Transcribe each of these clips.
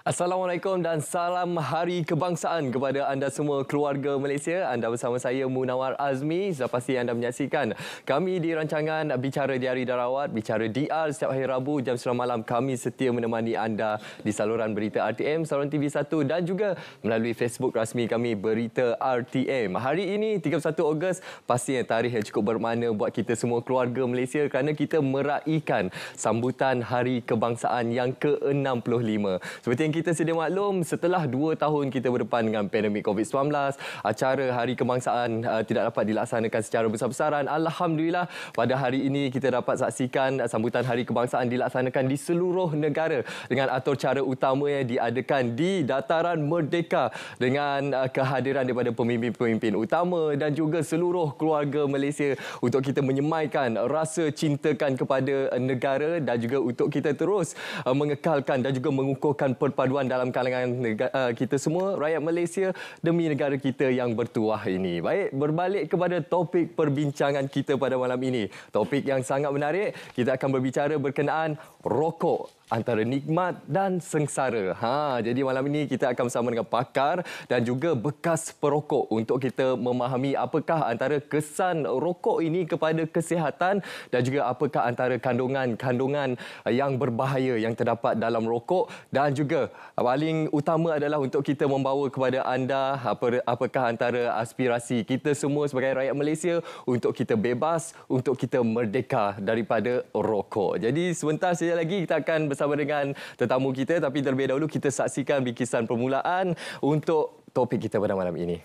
Assalamualaikum dan salam Hari Kebangsaan kepada anda semua keluarga Malaysia. Anda bersama saya Munawar Azmi. Sudah pasti anda menyaksikan kami di rancangan Bicara Diari Darawat, Bicara DR setiap hari Rabu jam 9 malam. Kami setia menemani anda di saluran berita RTM, saluran TV1 dan juga melalui Facebook rasmi kami Berita RTM. Hari ini 31 Ogos pastinya tarikh yang cukup bermakna buat kita semua keluarga Malaysia kerana kita meraihkan sambutan Hari Kebangsaan yang ke-65. Seperti yang kita sedia maklum, setelah 2 tahun kita berdepan dengan pandemik COVID-19, acara Hari Kebangsaan tidak dapat dilaksanakan secara besar-besaran. Alhamdulillah, pada hari ini kita dapat saksikan sambutan Hari Kebangsaan dilaksanakan di seluruh negara dengan atur cara utama yang diadakan di Dataran Merdeka dengan kehadiran daripada pemimpin-pemimpin utama dan juga seluruh keluarga Malaysia untuk kita menyemaikan rasa cintakan kepada negara dan juga untuk kita terus mengekalkan dan juga mengukuhkan perpaduan dalam kalangan kita semua, rakyat Malaysia demi negara kita yang bertuah ini. Baik, berbalik kepada topik perbincangan kita pada malam ini. Topik yang sangat menarik, kita akan berbicara berkenaan rokok. Antara nikmat dan sengsara. Jadi malam ini kita akan bersama dengan pakar dan juga bekas perokok untuk kita memahami apakah antara kesan rokok ini kepada kesihatan dan juga apakah antara kandungan-kandungan yang berbahaya yang terdapat dalam rokok, dan juga paling utama adalah untuk kita membawa kepada anda apakah antara aspirasi kita semua sebagai rakyat Malaysia untuk kita bebas, untuk kita merdeka daripada rokok. Jadi sebentar saja lagi kita akan bersama dengan tetamu kita, tapi terlebih dahulu kita saksikan bingkisan permulaan untuk topik kita pada malam ini.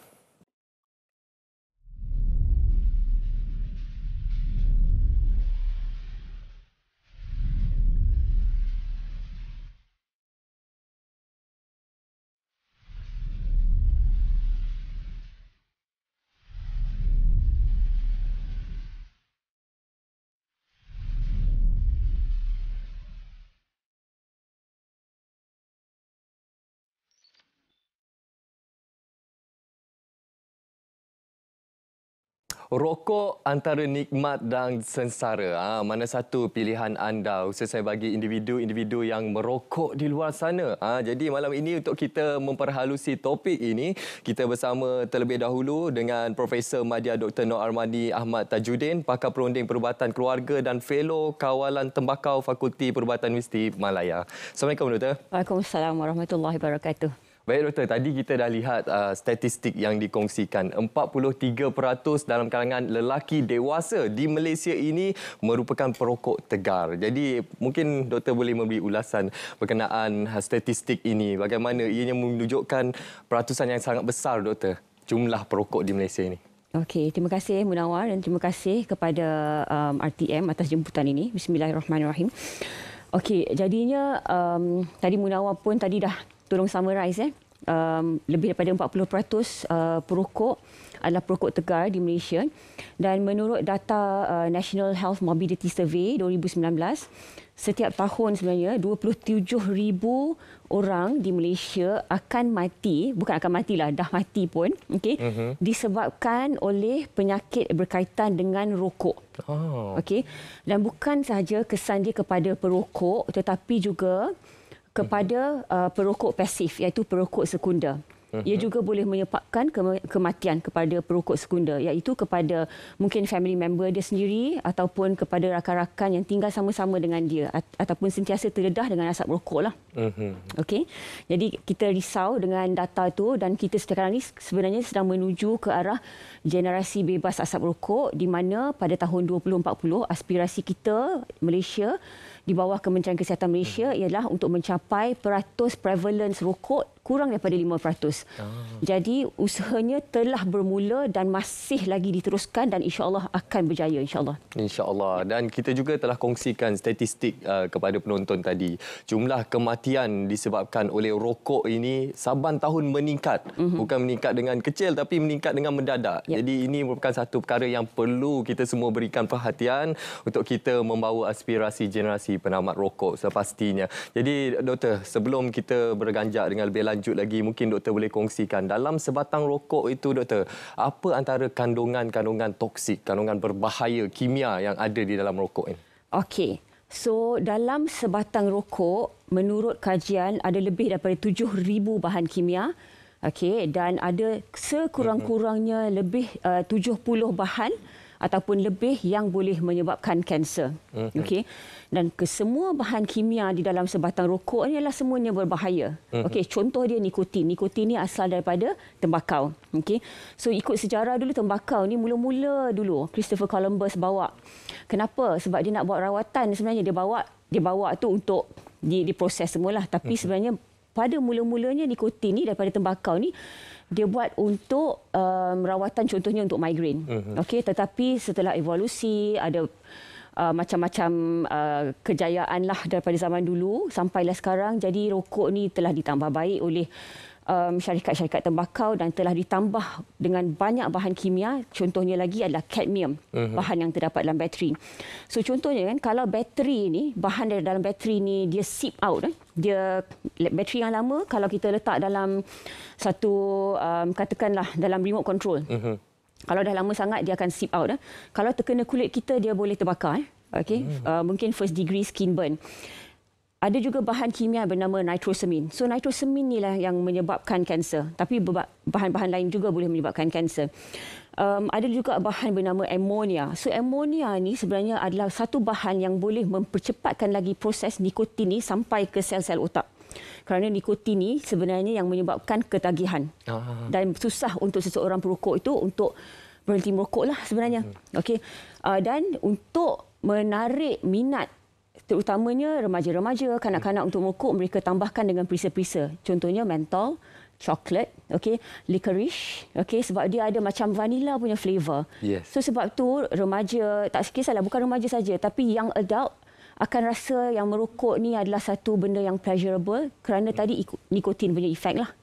Rokok antara nikmat dan sengsara. Mana satu pilihan anda? Khususnya bagi individu-individu yang merokok di luar sana. Jadi malam ini untuk kita memperhalusi topik ini, kita bersama terlebih dahulu dengan Profesor Madya Dr. Nur Armadi Ahmad Tajuddin, pakar perunding perubatan keluarga dan fellow kawalan tembakau Fakulti Perubatan Universiti Malaya. Assalamualaikum Doktor. Waalaikumsalam warahmatullahi wabarakatuh. Baik Doktor, tadi kita dah lihat statistik yang dikongsikan. 43% dalam kalangan lelaki dewasa di Malaysia ini merupakan perokok tegar. Jadi mungkin Doktor boleh memberi ulasan berkenaan statistik ini. Bagaimana ianya menunjukkan peratusan yang sangat besar Doktor, jumlah perokok di Malaysia ini. Okey, terima kasih Munawar dan terima kasih kepada RTM atas jemputan ini. Bismillahirrahmanirrahim. Okey, jadinya tadi Munawar pun tadi dah tolong summarize lebih daripada 40% perokok adalah perokok tegar di Malaysia, dan menurut data National Health Mobility Survey 2019, setiap tahun sebenarnya 27,000 orang di Malaysia akan mati, bukan akan matilah, dah mati pun, disebabkan oleh penyakit berkaitan dengan rokok. Okey, dan bukan sahaja kesan dia kepada perokok tetapi juga kepada perokok pasif, iaitu perokok sekunder. Ia juga boleh menyebabkan kematian kepada perokok sekunder, iaitu kepada mungkin family member dia sendiri ataupun kepada rakan-rakan yang tinggal sama-sama dengan dia ataupun sentiasa terdedah dengan asap rokok lah. Okey. Jadi kita risau dengan data itu, dan kita sekarang ini sebenarnya sedang menuju ke arah generasi bebas asap rokok, di mana pada tahun 2040 aspirasi kita Malaysia di bawah Kementerian Kesihatan Malaysia ialah untuk mencapai peratus prevalence rokok kurang daripada 5%. Jadi usahanya telah bermula dan masih lagi diteruskan, dan insya-Allah akan berjaya insya-Allah. Insya-Allah. Dan kita juga telah kongsikan statistik kepada penonton tadi. Jumlah kematian disebabkan oleh rokok ini saban tahun meningkat. Bukan meningkat dengan kecil tapi meningkat dengan mendadak. Jadi ini merupakan satu perkara yang perlu kita semua berikan perhatian untuk kita membawa aspirasi generasi penamat rokok sepastinya. Jadi Doktor, sebelum kita berganjak dengan lebih lanjut lagi, mungkin Doktor boleh kongsikan dalam sebatang rokok itu Doktor, apa antara kandungan-kandungan toksik, kandungan berbahaya kimia yang ada di dalam rokok ini? Okey. So dalam sebatang rokok menurut kajian ada lebih daripada 7,000 bahan kimia. Okey, dan ada sekurang-kurangnya lebih 70 bahan ataupun lebih yang boleh menyebabkan kanser. Okey. Dan kesemua bahan kimia di dalam sebatang rokok ni adalah semuanya berbahaya. Okey, contoh dia nikotin. Nikotin ni asal daripada tembakau. Okey. So ikut sejarah dulu tembakau ni mula-mula dulu Christopher Columbus bawa. Kenapa? Sebab dia nak buat rawatan, sebenarnya dia bawa tu untuk diproses semualah, tapi sebenarnya pada mula-mulanya nikotin ni daripada tembakau ni dia buat untuk rawatan, contohnya untuk migraine. Okey, tetapi setelah evolusi ada macam-macam kejayaan lah daripada zaman dulu sampailah sekarang, jadi rokok ni telah ditambah baik oleh syarikat-syarikat tembakau dan telah ditambah dengan banyak bahan kimia. Contohnya lagi adalah kadmium, bahan yang terdapat dalam bateri. So contohnya kan, kalau bateri ni, bahan dari dalam bateri ni dia seep out, dia bateri yang lama kalau kita letak dalam satu katakanlah dalam remote control, kalau dah lama sangat dia akan seep out. Kalau terkena kulit kita dia boleh terbakar. Okay? Mungkin first degree skin burn. Ada juga bahan kimia bernama nitrosamin. So nitrosamin ni lah yang menyebabkan kanser. Tapi bahan-bahan lain juga boleh menyebabkan kanser. Ada juga bahan bernama ammonia. So ammonia ni sebenarnya adalah satu bahan yang boleh mempercepatkan lagi proses nikotin ni sampai ke sel-sel otak. Kerana nikotin ni sebenarnya yang menyebabkan ketagihan. Dan susah untuk seseorang perokok itu untuk berhenti merokok lah sebenarnya. Okey. Dan untuk menarik minat terutamanya remaja-remaja, kanak-kanak untuk merokok, mereka tambahkan dengan perisa-perisa. Contohnya mentol, coklat, okey, licorice, okey, sebab dia ada macam vanilla punya flavor. So sebab tu remaja, tak kisahlah bukan remaja saja, tapi young adult akan rasa yang merokok ni adalah satu benda yang pleasurable kerana tadi nikotin punya efek lah.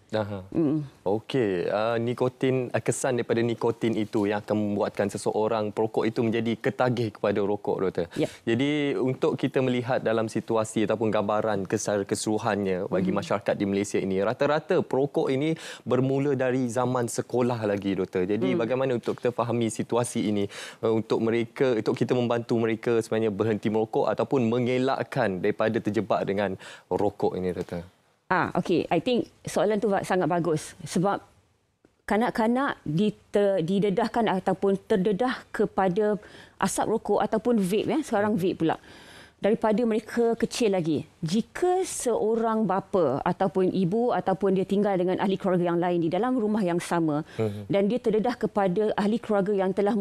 Okey, nikotin, kesan daripada nikotin itu yang akan membuatkan seseorang perokok itu menjadi ketagih kepada rokok, Doktor. Jadi untuk kita melihat dalam situasi ataupun gambaran secara keseluruhannya bagi masyarakat di Malaysia ini, rata-rata perokok ini bermula dari zaman sekolah lagi, Doktor. Jadi bagaimana untuk kita fahami situasi ini untuk kita membantu mereka sebenarnya berhenti merokok ataupun mengelakkan daripada terjebak dengan rokok ini, Doktor? Okey, I think soalan tu sangat bagus sebab kanak-kanak didedahkan ataupun terdedah kepada asap rokok ataupun vape, sekarang vape pula. Daripada mereka kecil lagi. Jika seorang bapa ataupun ibu ataupun dia tinggal dengan ahli keluarga yang lain di dalam rumah yang sama dan dia terdedah kepada ahli keluarga yang telah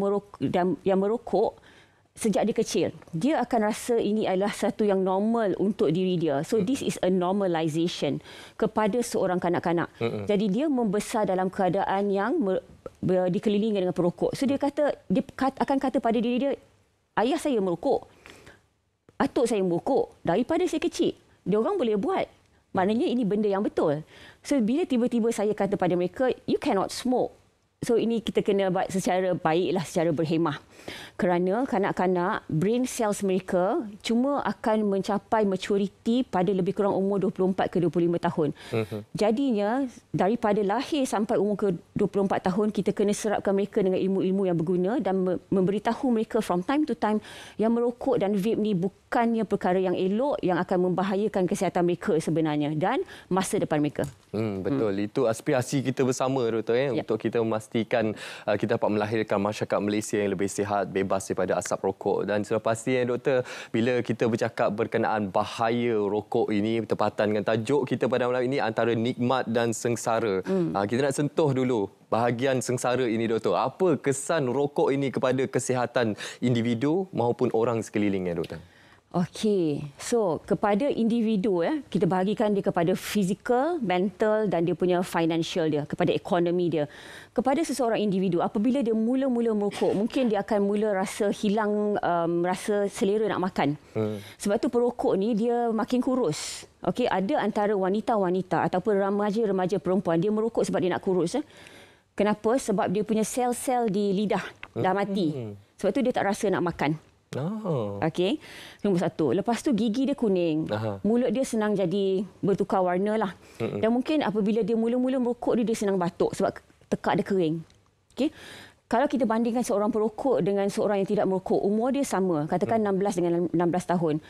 merokok sejak dia kecil, dia akan rasa ini adalah satu yang normal untuk diri dia. So this is a normalization kepada seorang kanak-kanak. Jadi dia membesar dalam keadaan yang dikelilingi dengan perokok. So dia akan kata pada diri dia, ayah saya merokok, atuk saya merokok daripada saya kecil. Dia orang boleh buat. Maknanya ini benda yang betul. So bila tiba-tiba saya kata pada mereka, you cannot smoke. So ini kita kena buat secara baiklah, secara berhemah. Kerana kanak-kanak, brain cells mereka cuma akan mencapai maturity pada lebih kurang umur 24 ke 25 tahun. Jadinya, daripada lahir sampai umur ke 24 tahun, kita kena serapkan mereka dengan ilmu-ilmu yang berguna dan memberitahu mereka from time to time yang merokok dan vape ni bukannya perkara yang elok yang akan membahayakan kesihatan mereka sebenarnya dan masa depan mereka. Betul. Itu aspirasi kita bersama, Doktor, untuk kita memastikan kita dapat melahirkan masyarakat Malaysia yang lebih sihat, bebas daripada asap rokok. Dan sudah pasti, Doktor, bila kita bercakap berkenaan bahaya rokok ini, bertepatan dengan tajuk kita pada malam ini, antara nikmat dan sengsara. Kita nak sentuh dulu bahagian sengsara ini, Doktor. Apa kesan rokok ini kepada kesihatan individu maupun orang sekelilingnya, Doktor? Okey, so kepada individu kita bahagikan dia kepada fizikal, mental dan dia punya financial dia, kepada ekonomi dia. Kepada seseorang individu, apabila dia mula-mula merokok, mungkin dia akan mula rasa hilang rasa selera nak makan. Sebab tu perokok ni dia makin kurus. Okey, ada antara wanita-wanita ataupun remaja-remaja perempuan dia merokok sebab dia nak kurus. Kenapa? Sebab dia punya sel-sel di lidah dah mati. Sebab tu dia tak rasa nak makan. Okey, nombor satu. Lepas tu gigi dia kuning. Mulut dia senang jadi bertukar warna lah. Dan mungkin apabila dia mula-mula merokok dia senang batuk sebab tekak dia kering. Okey. Kalau kita bandingkan seorang perokok dengan seorang yang tidak merokok, umur dia sama, katakan 16 dengan 16 tahun.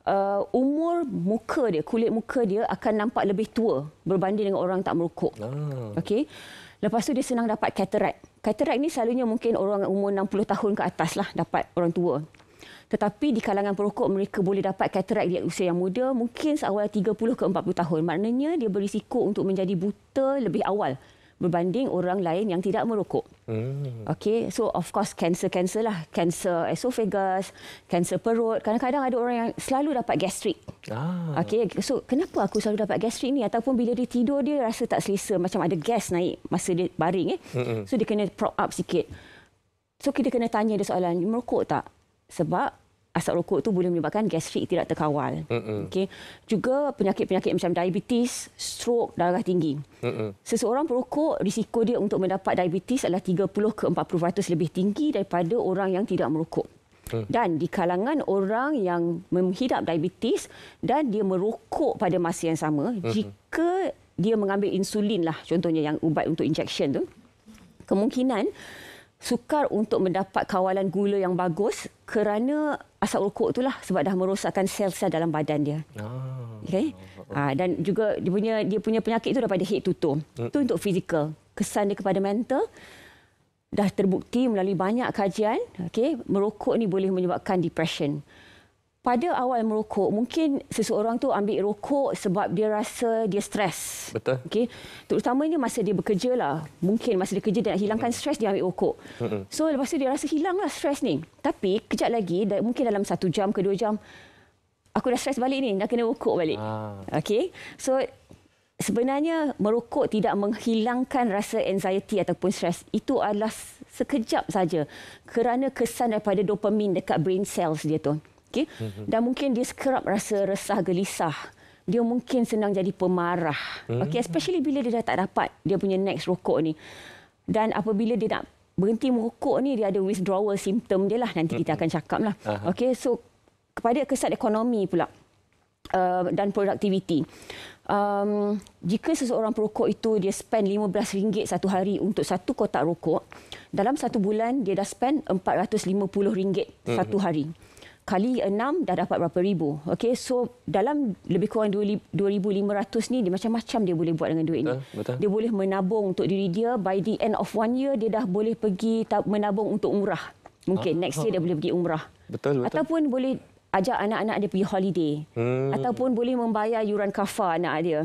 umur muka dia, kulit muka dia akan nampak lebih tua berbanding dengan orang tak merokok. Okey. Lepas tu dia senang dapat katarak. Katarak ni selalunya mungkin orang umur 60 tahun ke atas lah dapat, orang tua. Tetapi di kalangan perokok mereka boleh dapat katarak di usia yang muda, mungkin seawal 30 ke 40 tahun. Maknanya dia berisiko untuk menjadi buta lebih awal berbanding orang lain yang tidak merokok. Okey, so of course kanser lah, kanser esophagus, kanser perut. Kadang-kadang ada orang yang selalu dapat gastrik. Okey, so kenapa aku selalu dapat gastrik ni? Ataupun bila dia tidur dia rasa tak selesa, macam ada gas naik masa dia baring So dia kena prop up sikit. So kita kena tanya dia soalan, merokok tak? Sebab asap rokok tu boleh menyebabkan gastrik tidak terkawal. Okey. Juga penyakit-penyakit macam diabetes, stroke, darah tinggi. Seseorang perokok, risiko dia untuk mendapat diabetes adalah 30 ke 40% lebih tinggi daripada orang yang tidak merokok. Dan di kalangan orang yang menghidap diabetes dan dia merokok pada masa yang sama, jika dia mengambil insulin lah, contohnya yang ubat untuk injection tu, kemungkinan sukar untuk mendapat kawalan gula yang bagus kerana asap rokok itulah, sebab dah merosakkan sel-sel dalam badan dia. Okay? Dan juga dia punya penyakit itu daripada head to toe. Itu untuk fizikal. Kesan dia kepada mental dah terbukti melalui banyak kajian, merokok ni boleh menyebabkan depression. Pada awal merokok, mungkin seseorang tu ambil rokok sebab dia rasa dia stres. Betul. Terutamanya masa dia bekerja lah. Mungkin masa dia kerja dia nak hilangkan stres, dia ambil rokok. So lepas tu dia rasa hilanglah stres ni. Tapi kejap lagi, mungkin dalam 1 jam ke 2 jam, aku dah stres balik ni, nak kena rokok balik. So sebenarnya merokok tidak menghilangkan rasa anxiety ataupun stres. Itu adalah sekejap saja kerana kesan daripada dopamin dekat brain cells dia tu. Dan mungkin dia sekerap rasa resah, gelisah. Dia mungkin senang jadi pemarah. Especially bila dia dah tak dapat dia punya next rokok ni. Dan apabila dia nak berhenti merokok ni, dia ada withdrawal symptom dia lah. Nanti kita akan cakap lah. So kepada kesan ekonomi pula dan produktiviti. Jika seseorang perokok itu dia spend RM15 satu hari untuk satu kotak rokok, dalam 1 bulan dia dah spend RM450 satu hari. Kali 6 dah dapat berapa ribu. So dalam lebih kurang 2,500 ni, dia macam-macam dia boleh buat dengan duit ni. Dia boleh menabung untuk diri dia. By the end of 1 year, dia dah boleh pergi menabung untuk umrah. Mungkin next year dia boleh pergi umrah. Ataupun boleh ajak anak-anak dia pergi holiday. Ataupun boleh membayar yuran kafar anak dia.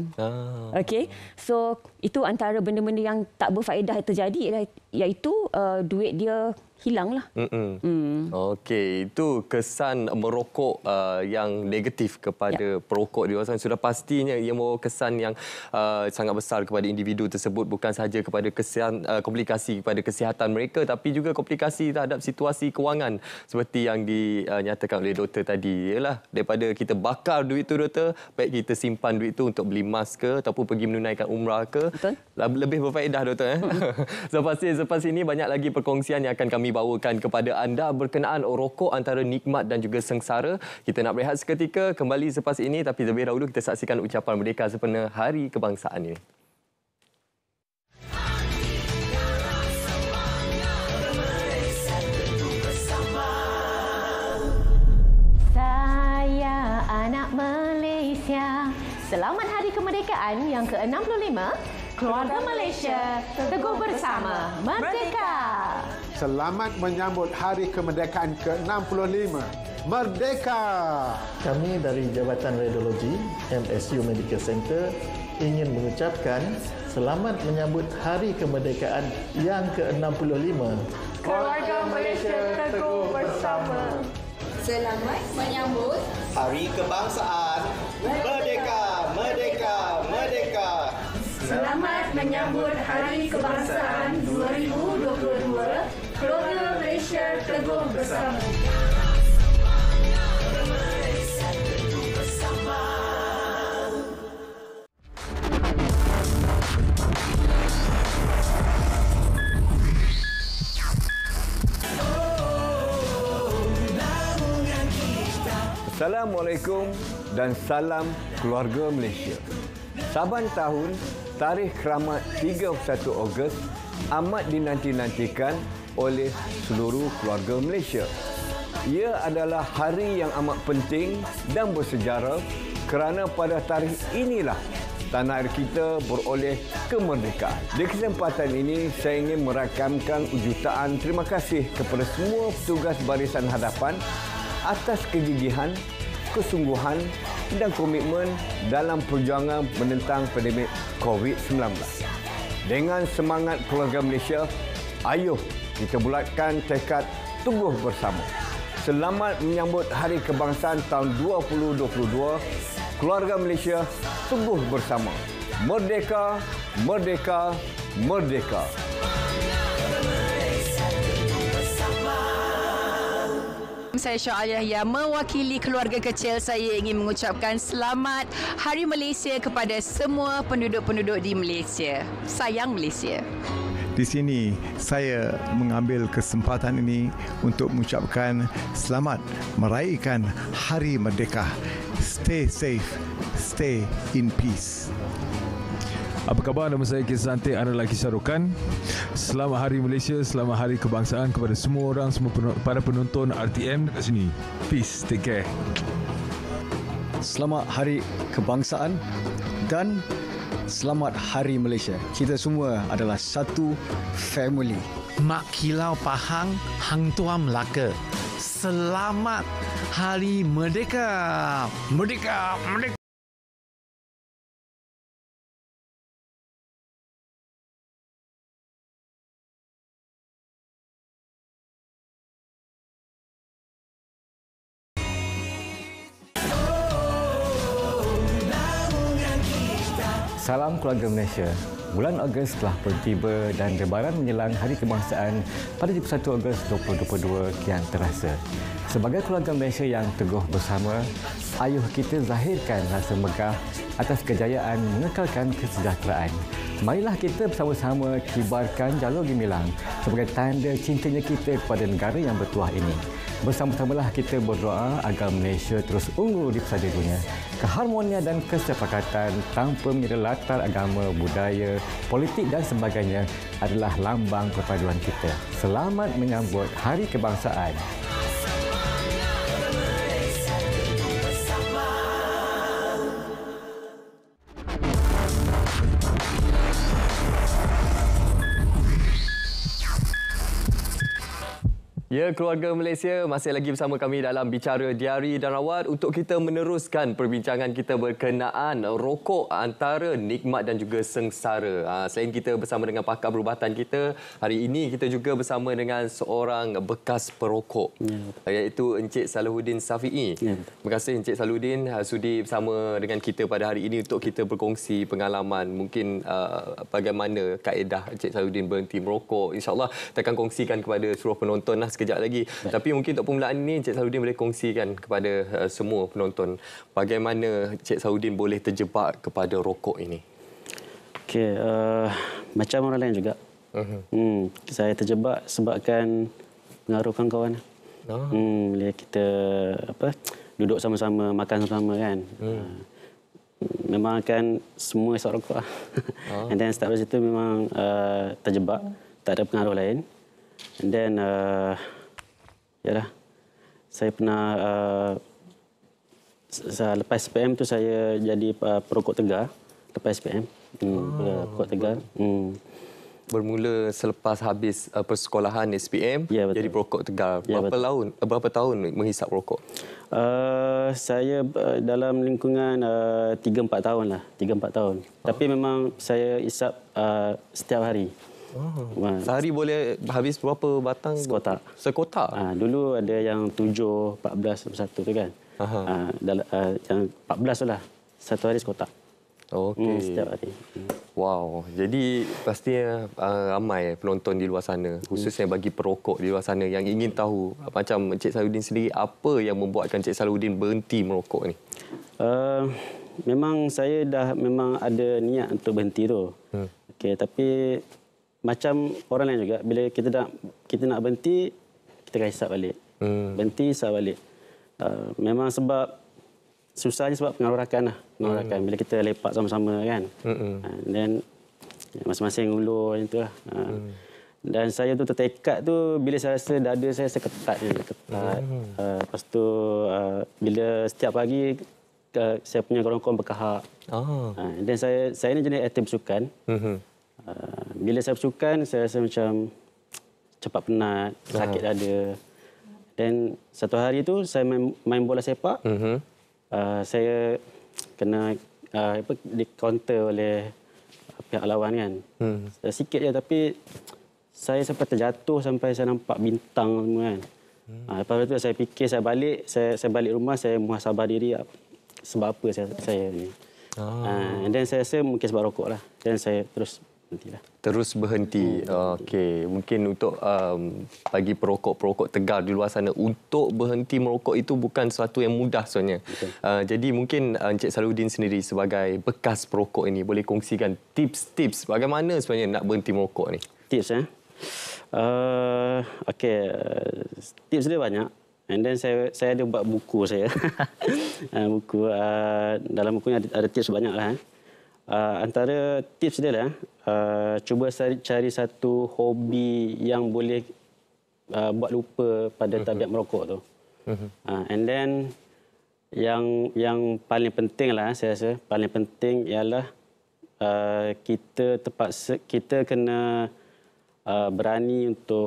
So itu antara benda-benda yang tak berfaedah terjadi, iaitu duit dia hilanglah. Okey, itu kesan merokok yang negatif kepada perokok di luar sana. Sudah pastinya ia membawa kesan yang sangat besar kepada individu tersebut, bukan sahaja kepada komplikasi kepada kesihatan mereka, tapi juga komplikasi terhadap situasi kewangan seperti yang dinyatakan oleh doktor tadi. Ialah daripada kita bakar duit tu, doktor, baik kita simpan duit tu untuk beli mask ke ataupun pergi menunaikan umrah ke. Lebih berfaedah, doktor. Selepas ini banyak lagi perkongsian yang akan kami bawakan kepada anda berkenaan rokok antara nikmat dan juga sengsara. Kita nak berehat seketika, kembali selepas ini, tapi terlebih dahulu kita saksikan ucapan merdeka sempena Hari Kebangsaan ini. Saya anak Malaysia. Selamat Hari Kemerdekaan yang ke-65. Keluarga Malaysia teguh bersama, merdeka. Selamat menyambut Hari Kemerdekaan ke-65. Merdeka! Kami dari Jabatan Radiologi MSU Medical Center ingin mengucapkan selamat menyambut Hari Kemerdekaan yang ke-65. Keluarga Malaysia teguh bersama. Selamat menyambut Hari Kebangsaan. Merdeka, merdeka, merdeka. Selamat menyambut Hari Kebangsaan 2022. Keluarga Malaysia teguh bersama. Assalamualaikum dan salam keluarga Malaysia. Saban tahun, tarikh Keramat 31 Ogos amat dinanti-nantikan oleh seluruh keluarga Malaysia. ia adalah hari yang amat penting dan bersejarah kerana pada tarikh inilah tanah air kita beroleh kemerdekaan. Di kesempatan ini, saya ingin merakamkan jutaan terima kasih kepada semua petugas barisan hadapan atas kegigihan, kesungguhan dan komitmen dalam perjuangan menentang pandemik COVID-19. Dengan semangat keluarga Malaysia, ayuh kita bulatkan tekad teguh bersama. Selamat menyambut Hari Kebangsaan tahun 2022. Keluarga Malaysia teguh bersama. Merdeka, merdeka, merdeka. Saya Syah Yahya, mewakili keluarga kecil, saya ingin mengucapkan selamat Hari Malaysia kepada semua penduduk-penduduk di Malaysia. Sayang Malaysia. Di sini saya mengambil kesempatan ini untuk mengucapkan selamat meraihkan Hari Merdeka. Stay safe, stay in peace. Apa khabar? Nama saya Kisah Santik, anda lelaki Syarukan. Selamat Hari Malaysia, selamat Hari Kebangsaan kepada semua orang, semua para penonton RTM dekat sini. Peace, take care. Selamat Hari Kebangsaan dan selamat Hari Malaysia. Kita semua adalah satu family. Mak Kilau Pahang, Hang Tua Melaka. Selamat Hari Merdeka. Merdeka, merdeka. Salam keluarga Malaysia. Bulan Ogos telah pun tiba dan lebaran menjelang Hari Kebangsaan pada 21 Ogos 2022 kian terasa. Sebagai keluarga Malaysia yang teguh bersama, ayuh kita zahirkan rasa megah atas kejayaan mengekalkan kesejahteraan. Marilah kita bersama-sama kibarkan jalur gemilang sebagai tanda cintanya kita kepada negara yang bertuah ini. Bersama-samalah kita berdoa agar Malaysia terus unggul di pesada dunia. Keharmonian dan kesepakatan tanpa mengira latar agama, budaya, politik dan sebagainya adalah lambang perpaduan kita. Selamat menyambut Hari Kebangsaan. Ya, keluarga Malaysia, masih lagi bersama kami dalam Bicara Diari dan Rawat untuk kita meneruskan perbincangan kita berkenaan rokok antara nikmat dan juga sengsara. Selain kita bersama dengan pakar perubatan kita, hari ini kita juga bersama dengan seorang bekas perokok, iaitu Encik Salahuddin Safi'i. Terima kasih Encik Salahuddin sudi bersama dengan kita pada hari ini untuk kita berkongsi pengalaman. Mungkin bagaimana kaedah Encik Salahuddin berhenti merokok. InsyaAllah kita akan kongsikan kepada seluruh penonton sekejap lagi. Tapi mungkin untuk permulaan ini Encik Salahuddin boleh kongsikan kepada semua penonton bagaimana Encik Salahuddin boleh terjebak kepada rokok ini. Okey, macam orang lain juga. Saya terjebak sebabkan pengaruh kawan-kawan. Bila kita duduk sama-sama, makan sama-sama kan. Memang kan semua isap rokok. And then start dari situ memang terjebak, tak ada pengaruh lain. And then yalah, saya pernah lepas SPM tu saya jadi perokok tegar. Lepas SPM perokok tegar. Bermula selepas habis persekolahan SPM, jadi perokok tegar. Berapa tahun menghisap rokok? Saya dalam lingkungan 3-4 tahun lah. 3-4 tahun. Tapi memang saya hisap setiap hari. Sehari boleh habis berapa batang? Sekotak. Sekotak? Dulu ada yang 7, 14, satu tu kan. Yang 14 tu lah. Satu hari sekotak. Okey. Setiap hari. Wow. Jadi pastinya ramai penonton di luar sana, khususnya bagi perokok di luar sana yang ingin tahu macam Encik Salahuddin sendiri, apa yang membuatkan Encik Salahuddin berhenti merokok ni? Memang saya dah memang ada niat untuk berhenti tu. Okey, tapi macam orang lain juga, bila kita nak berhenti, kita akan hisap balik. Berhenti, hisap balik. Memang sebab susahnya sebab pengaruh rakan lah. Pengaruh rakan. Bila kita lepak sama-sama kan. Dan masing-masing ulur macam tu lah. Dan saya tu tertekad tu bila saya rasa dada saya ketat je, ketat. Lepas tu bila setiap pagi saya punya kawan-kawan berkahak. Dan saya ni jenis atlet bersukan. Bila saya bersukan, saya rasa macam cepat penat, sakit dada. Dan satu hari tu saya main bola sepak. Saya kena di counter oleh pihak lawan kan. Sikit je tapi saya sampai terjatuh sampai saya nampak bintang semua kan. Lepas tu saya fikir saya balik rumah, saya muhasabah diri sebab apa saya ni. Dan saya rasa mungkin sebab rokok lah. Dan saya terus berhentilah. Terus berhenti. Okey, mungkin untuk bagi perokok-perokok tegar di luar sana, untuk berhenti merokok itu bukan sesuatu yang mudah sebenarnya. Jadi mungkin Encik Salahuddin sendiri sebagai bekas perokok ini boleh kongsikan tips-tips bagaimana sebenarnya nak berhenti merokok ni. Tips okey, tips dia banyak. And then saya ada buat buku saya. Buku dalam buku ni ada tips banyak lah. Antara tips dia lah, cuba cari satu hobi yang boleh buat lupa pada tabiat merokok tu. And then yang paling penting lah, saya rasa paling penting ialah kita kena berani untuk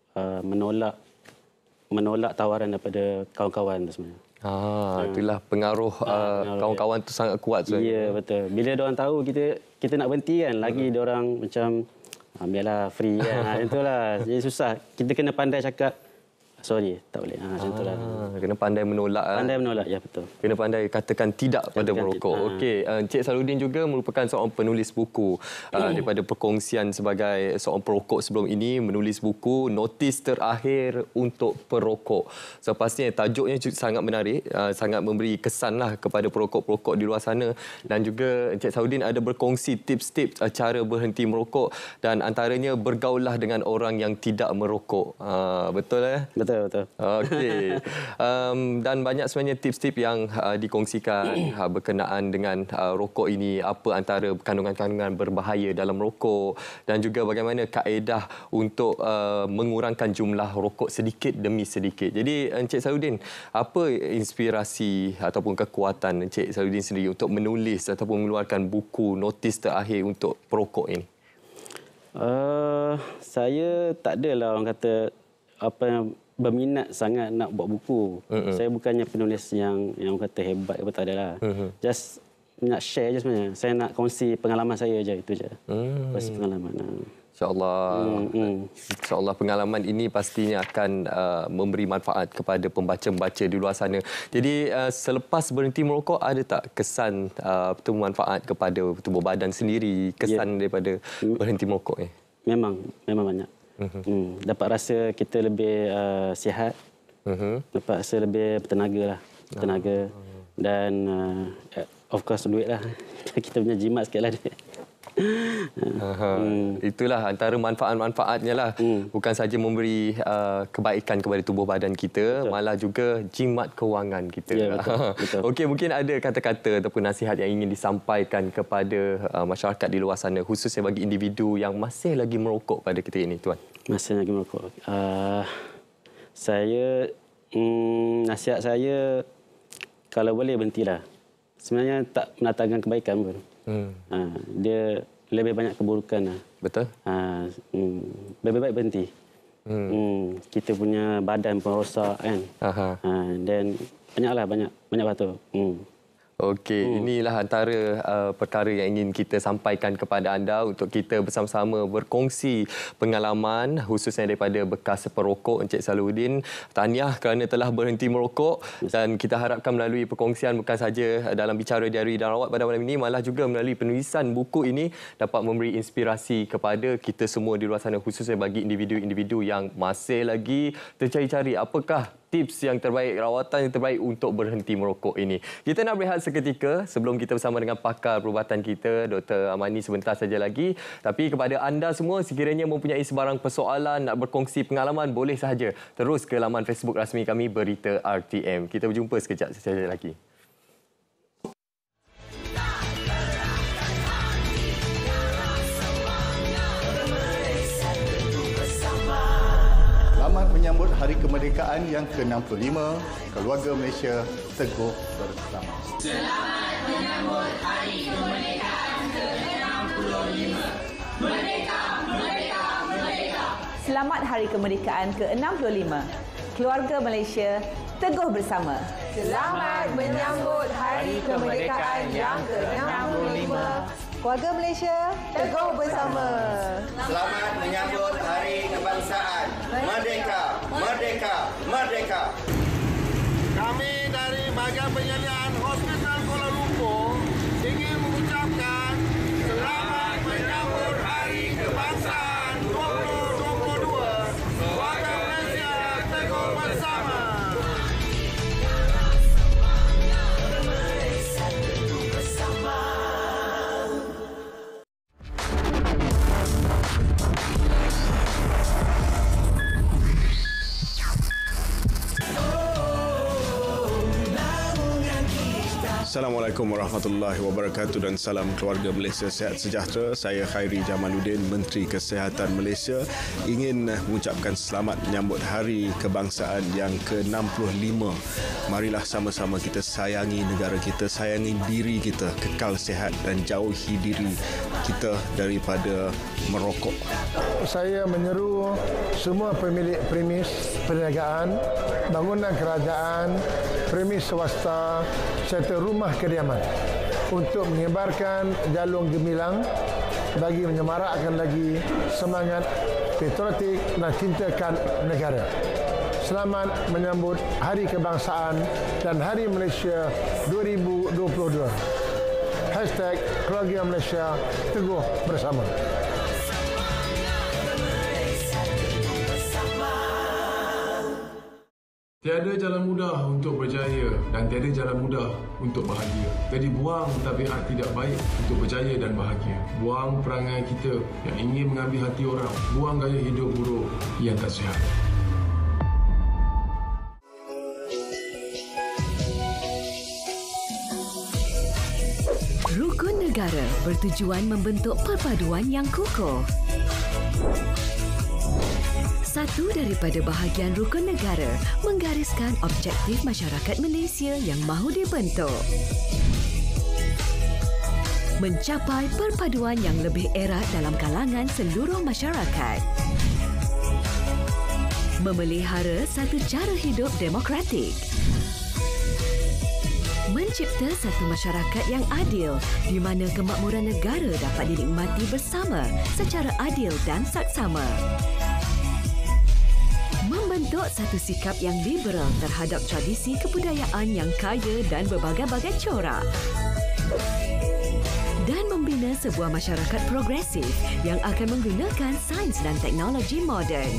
menolak tawaran daripada kawan-kawan tu sebenarnya. Itulah pengaruh kawan-kawan tu sangat kuat sebenarnya. Ya, betul. Bila diorang tahu kita nak berhenti kan, lagi diorang macam biarlah free kan. Itulah. Jadi susah. Kita kena pandai cakap sorry, tak boleh. Macam itulah. Kena pandai menolak. Pandai menolak, ya betul. Kena pandai katakan tidak pada merokok. Okey, Encik Salahuddin juga merupakan seorang penulis buku. Daripada perkongsian sebagai seorang perokok sebelum ini, menulis buku Notis Terakhir untuk Perokok. So pastinya tajuknya sangat menarik, sangat memberi kesanlah kepada perokok-perokok di luar sana. Dan juga Encik Salahuddin ada berkongsi tips-tips cara berhenti merokok, dan antaranya bergaullah dengan orang yang tidak merokok. Betul Betul. Okey. Dan banyak sebenarnya tips-tips yang dikongsikan berkenaan dengan rokok ini, apa antara kandungan-kandungan berbahaya dalam rokok, dan juga bagaimana kaedah untuk mengurangkan jumlah rokok sedikit demi sedikit. Jadi Encik Salahuddin, apa inspirasi ataupun kekuatan Encik Salahuddin sendiri untuk menulis ataupun mengeluarkan buku Notis Terakhir untuk Perokok ini? Saya tak adalah orang kata berminat sangat nak buat buku. Saya bukannya penulis yang kata hebat apa, tak adalah. Just nak share je sebenarnya. Saya nak kongsi pengalaman saya je, itu je. Kongsi pengalaman. InsyaAllah pengalaman ini pastinya akan memberi manfaat kepada pembaca-pembaca di luar sana. Jadi selepas berhenti merokok, ada tak kesan manfaat kepada tubuh badan sendiri, kesan daripada berhenti merokok ni? Memang banyak. Dapat rasa kita lebih sihat, dapat rasa lebih bertenaga lah. Dan of course duit lah. Kita punya jimat sikit lah duit. Itulah antara manfaat-manfaatnya lah. Bukan saja memberi kebaikan kepada tubuh badan kita, malah juga jimat kewangan kita. Ya, betul. Okey, mungkin ada kata-kata ataupun nasihat yang ingin disampaikan kepada masyarakat di luar sana, khususnya bagi individu yang masih lagi merokok pada ketika ini, Tuan. Masih lagi merokok. Nasihat saya, kalau boleh berhentilah. Sebenarnya tak mendatangkan kebaikan pun. Dia lebih banyak keburukan lah. Betul. Lebih baik berhenti. Kita punya badan pun rosak kan. Dan banyak betul. Okey, inilah antara perkara yang ingin kita sampaikan kepada anda untuk kita bersama-sama berkongsi pengalaman, khususnya daripada bekas perokok Encik Salahuddin. Tahniah kerana telah berhenti merokok, dan kita harapkan melalui perkongsian bukan saja dalam Bicara Diari dan Rawat pada malam ini, malah juga melalui penulisan buku ini dapat memberi inspirasi kepada kita semua di luar sana, khususnya bagi individu-individu yang masih lagi tercari-cari apakah tips yang terbaik, rawatan yang terbaik untuk berhenti merokok ini. Kita nak berehat seketika sebelum kita bersama dengan pakar perubatan kita, Dr. Amani, sebentar saja lagi. Tapi kepada anda semua, sekiranya mempunyai sebarang persoalan, nak berkongsi pengalaman, boleh sahaja terus ke laman Facebook rasmi kami, Berita RTM. Kita berjumpa sekejap saja lagi. menyambut Hari Kemerdekaan yang ke-65, keluarga Malaysia teguh bersama. Selamat menyambut Hari Kemerdekaan ke-65. Merdeka, merdeka, merdeka. Selamat Hari Kemerdekaan ke-65. Keluarga Malaysia teguh bersama. Selamat menyambut Hari Kemerdekaan yang ke-65. Keluarga Malaysia teguh bersama. Selamat menyambut Hari Kebangsaan. Merdeka, merdeka, merdeka. Kami dari bahagian penyelidikan Hospital Kuala Lumpur ingin mengucapkan selamat menyambut Hari Kebangsaan 2022. Keluarga Malaysia teguh bersama. Assalamualaikum warahmatullahi wabarakatuh dan salam keluarga Malaysia sehat sejahtera. Saya Khairi Jamaluddin, Menteri Kesihatan Malaysia, ingin mengucapkan selamat menyambut Hari Kebangsaan yang ke-65. Marilah sama-sama kita sayangi negara kita, sayangi diri kita, kekal sihat dan jauhi diri kita daripada merokok. Saya menyeru semua pemilik premis perniagaan, bangunan kerajaan, premis swasta serta rumah kediaman untuk menyebarkan jalung gemilang bagi menyemarakkan lagi semangat patriotik dan cintakan negara. Selamat menyambut Hari Kebangsaan dan Hari Malaysia 2022. #Keluarga Malaysia teguh bersama. Tiada jalan mudah untuk berjaya dan tiada jalan mudah untuk bahagia. Jadi buang tabiat tidak baik untuk berjaya dan bahagia. Buang perangai kita yang ingin mengambil hati orang. Buang gaya hidup buruk yang tak sihat. Rukun negara bertujuan membentuk perpaduan yang kukuh. Satu daripada bahagian rukun negara menggariskan objektif masyarakat Malaysia yang mahu dibentuk. Mencapai perpaduan yang lebih erat dalam kalangan seluruh masyarakat. Memelihara satu cara hidup demokratik. Mencipta satu masyarakat yang adil di mana kemakmuran negara dapat dinikmati bersama secara adil dan saksama. Membentuk satu sikap yang liberal terhadap tradisi kebudayaan yang kaya dan berbagai-bagai corak. Dan membina sebuah masyarakat progresif yang akan menggunakan sains dan teknologi moden.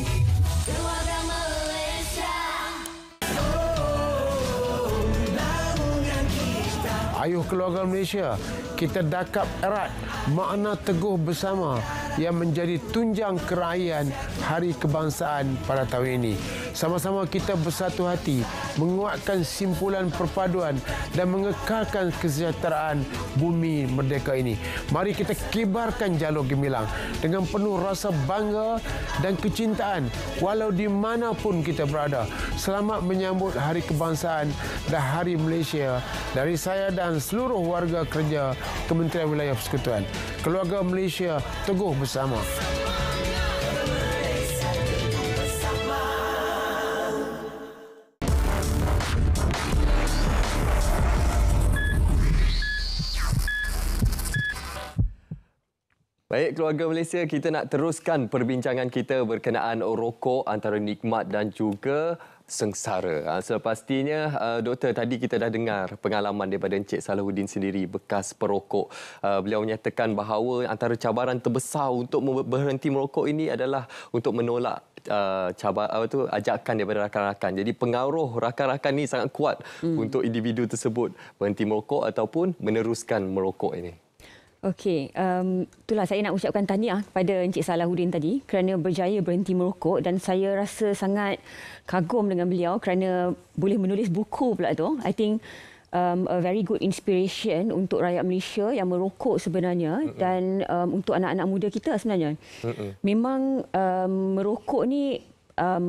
Ayuh keluarga Malaysia, kita dakap erat makna teguh bersama yang menjadi tunjang keraihan Hari Kebangsaan pada tahun ini. Sama-sama kita bersatu hati, menguatkan simpulan perpaduan dan mengekalkan kesejahteraan bumi merdeka ini. Mari kita kibarkan jalur gemilang dengan penuh rasa bangga dan kecintaan walau di mana pun kita berada. Selamat menyambut Hari Kebangsaan dan Hari Malaysia dari saya dan seluruh warga kerja Kementerian Wilayah Persekutuan. Keluarga Malaysia teguh bersama. Baik, keluarga Malaysia, kita nak teruskan perbincangan kita berkenaan rokok antara nikmat dan juga sengsara. Sepastinya, Doktor, tadi kita dah dengar pengalaman daripada Encik Salahuddin sendiri, bekas perokok. Beliau menyatakan bahawa antara cabaran terbesar untuk berhenti merokok ini adalah untuk menolak ajakan daripada rakan-rakan. Jadi pengaruh rakan-rakan ini sangat kuat untuk individu tersebut berhenti merokok ataupun meneruskan merokok ini. Okey, itulah saya nak ucapkan tahniah kepada Encik Salahuddin tadi kerana berjaya berhenti merokok dan saya rasa sangat kagum dengan beliau kerana boleh menulis buku pula tu. I think a very good inspiration untuk rakyat Malaysia yang merokok sebenarnya dan untuk anak-anak muda kita sebenarnya. Memang merokok ni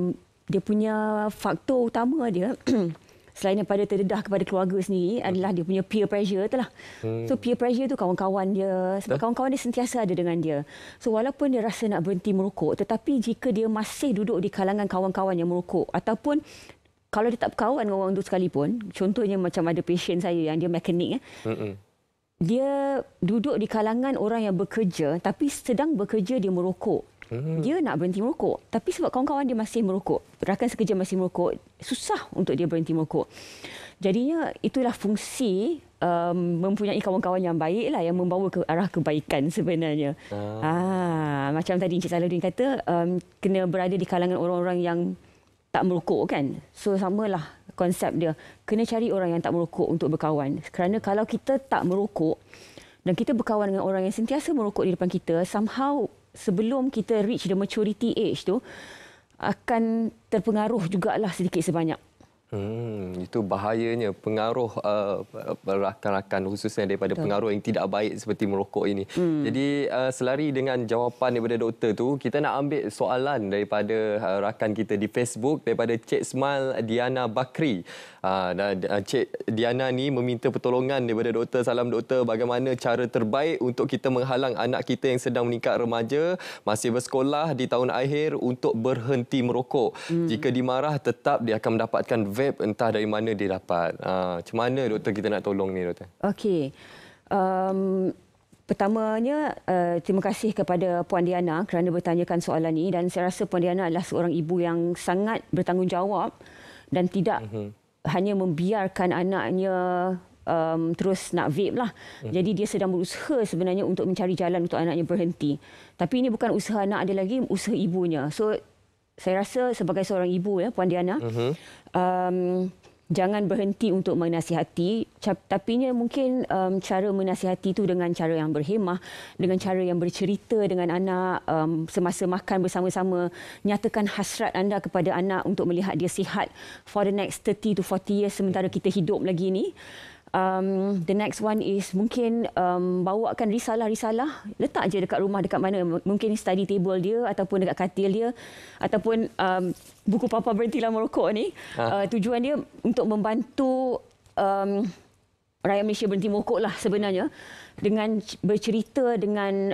dia punya faktor utama dia selain daripada terdedah kepada keluarga sendiri adalah dia punya peer pressure tu lah. So peer pressure tu kawan-kawan dia, sebab kawan-kawan dia sentiasa ada dengan dia. So walaupun dia rasa nak berhenti merokok, tetapi jika dia masih duduk di kalangan kawan-kawan yang merokok, ataupun kalau dia tak berkawan dengan orang tu sekalipun, contohnya macam ada pasien saya yang dia mekanik, dia duduk di kalangan orang yang bekerja tapi sedang bekerja dia merokok. Dia nak berhenti merokok, tapi sebab kawan-kawan dia masih merokok, rakan sekerja masih merokok, susah untuk dia berhenti merokok. Jadinya itulah fungsi mempunyai kawan-kawan yang baik lah, yang membawa ke arah kebaikan sebenarnya. Macam tadi Encik Salahuddin kata, kena berada di kalangan orang-orang yang tak merokok kan. So samalah konsep dia, kena cari orang yang tak merokok untuk berkawan. Kerana kalau kita tak merokok dan kita berkawan dengan orang yang sentiasa merokok di depan kita, somehow sebelum kita reach the maturity age tu akan terpengaruh jugalah sedikit sebanyak. Itu bahayanya pengaruh rakan-rakan, khususnya daripada pengaruh yang tidak baik seperti merokok ini. Jadi selari dengan jawapan daripada doktor tu, kita nak ambil soalan daripada rakan kita di Facebook, daripada Cik Smile Diana Bakri. Dan Cik Diana ni meminta pertolongan daripada doktor. Salam doktor, bagaimana cara terbaik untuk kita menghalang anak kita yang sedang meningkat remaja, masih bersekolah di tahun akhir untuk berhenti merokok? Jika dimarah, tetap dia akan mendapatkan vape, entah dari mana dia dapat. Macam mana doktor kita nak tolong ni doktor? Okey. Pertamanya, terima kasih kepada Puan Diana kerana bertanyakan soalan ini, dan saya rasa Puan Diana adalah seorang ibu yang sangat bertanggungjawab dan tidak hanya membiarkan anaknya terus nak vape lah. Jadi dia sedang berusaha sebenarnya untuk mencari jalan untuk anaknya berhenti. Tapi ini bukan usaha anak dia lagi, usaha ibunya. So saya rasa sebagai seorang ibu, Puan Diana, jangan berhenti untuk menasihati, tapinya mungkin cara menasihati itu dengan cara yang berhemah, dengan cara yang bercerita dengan anak, semasa makan bersama-sama, nyatakan hasrat anda kepada anak untuk melihat dia sihat for the next 30 to 40 years sementara kita hidup lagi ni. The next one is mungkin bawakan risalah-risalah, letak je dekat rumah, dekat mana, mungkin study table dia ataupun dekat katil dia, ataupun buku Papa Berhentilah Merokok ni. Tujuan dia untuk membantu rakyat Malaysia berhenti merokok lah sebenarnya, dengan bercerita dengan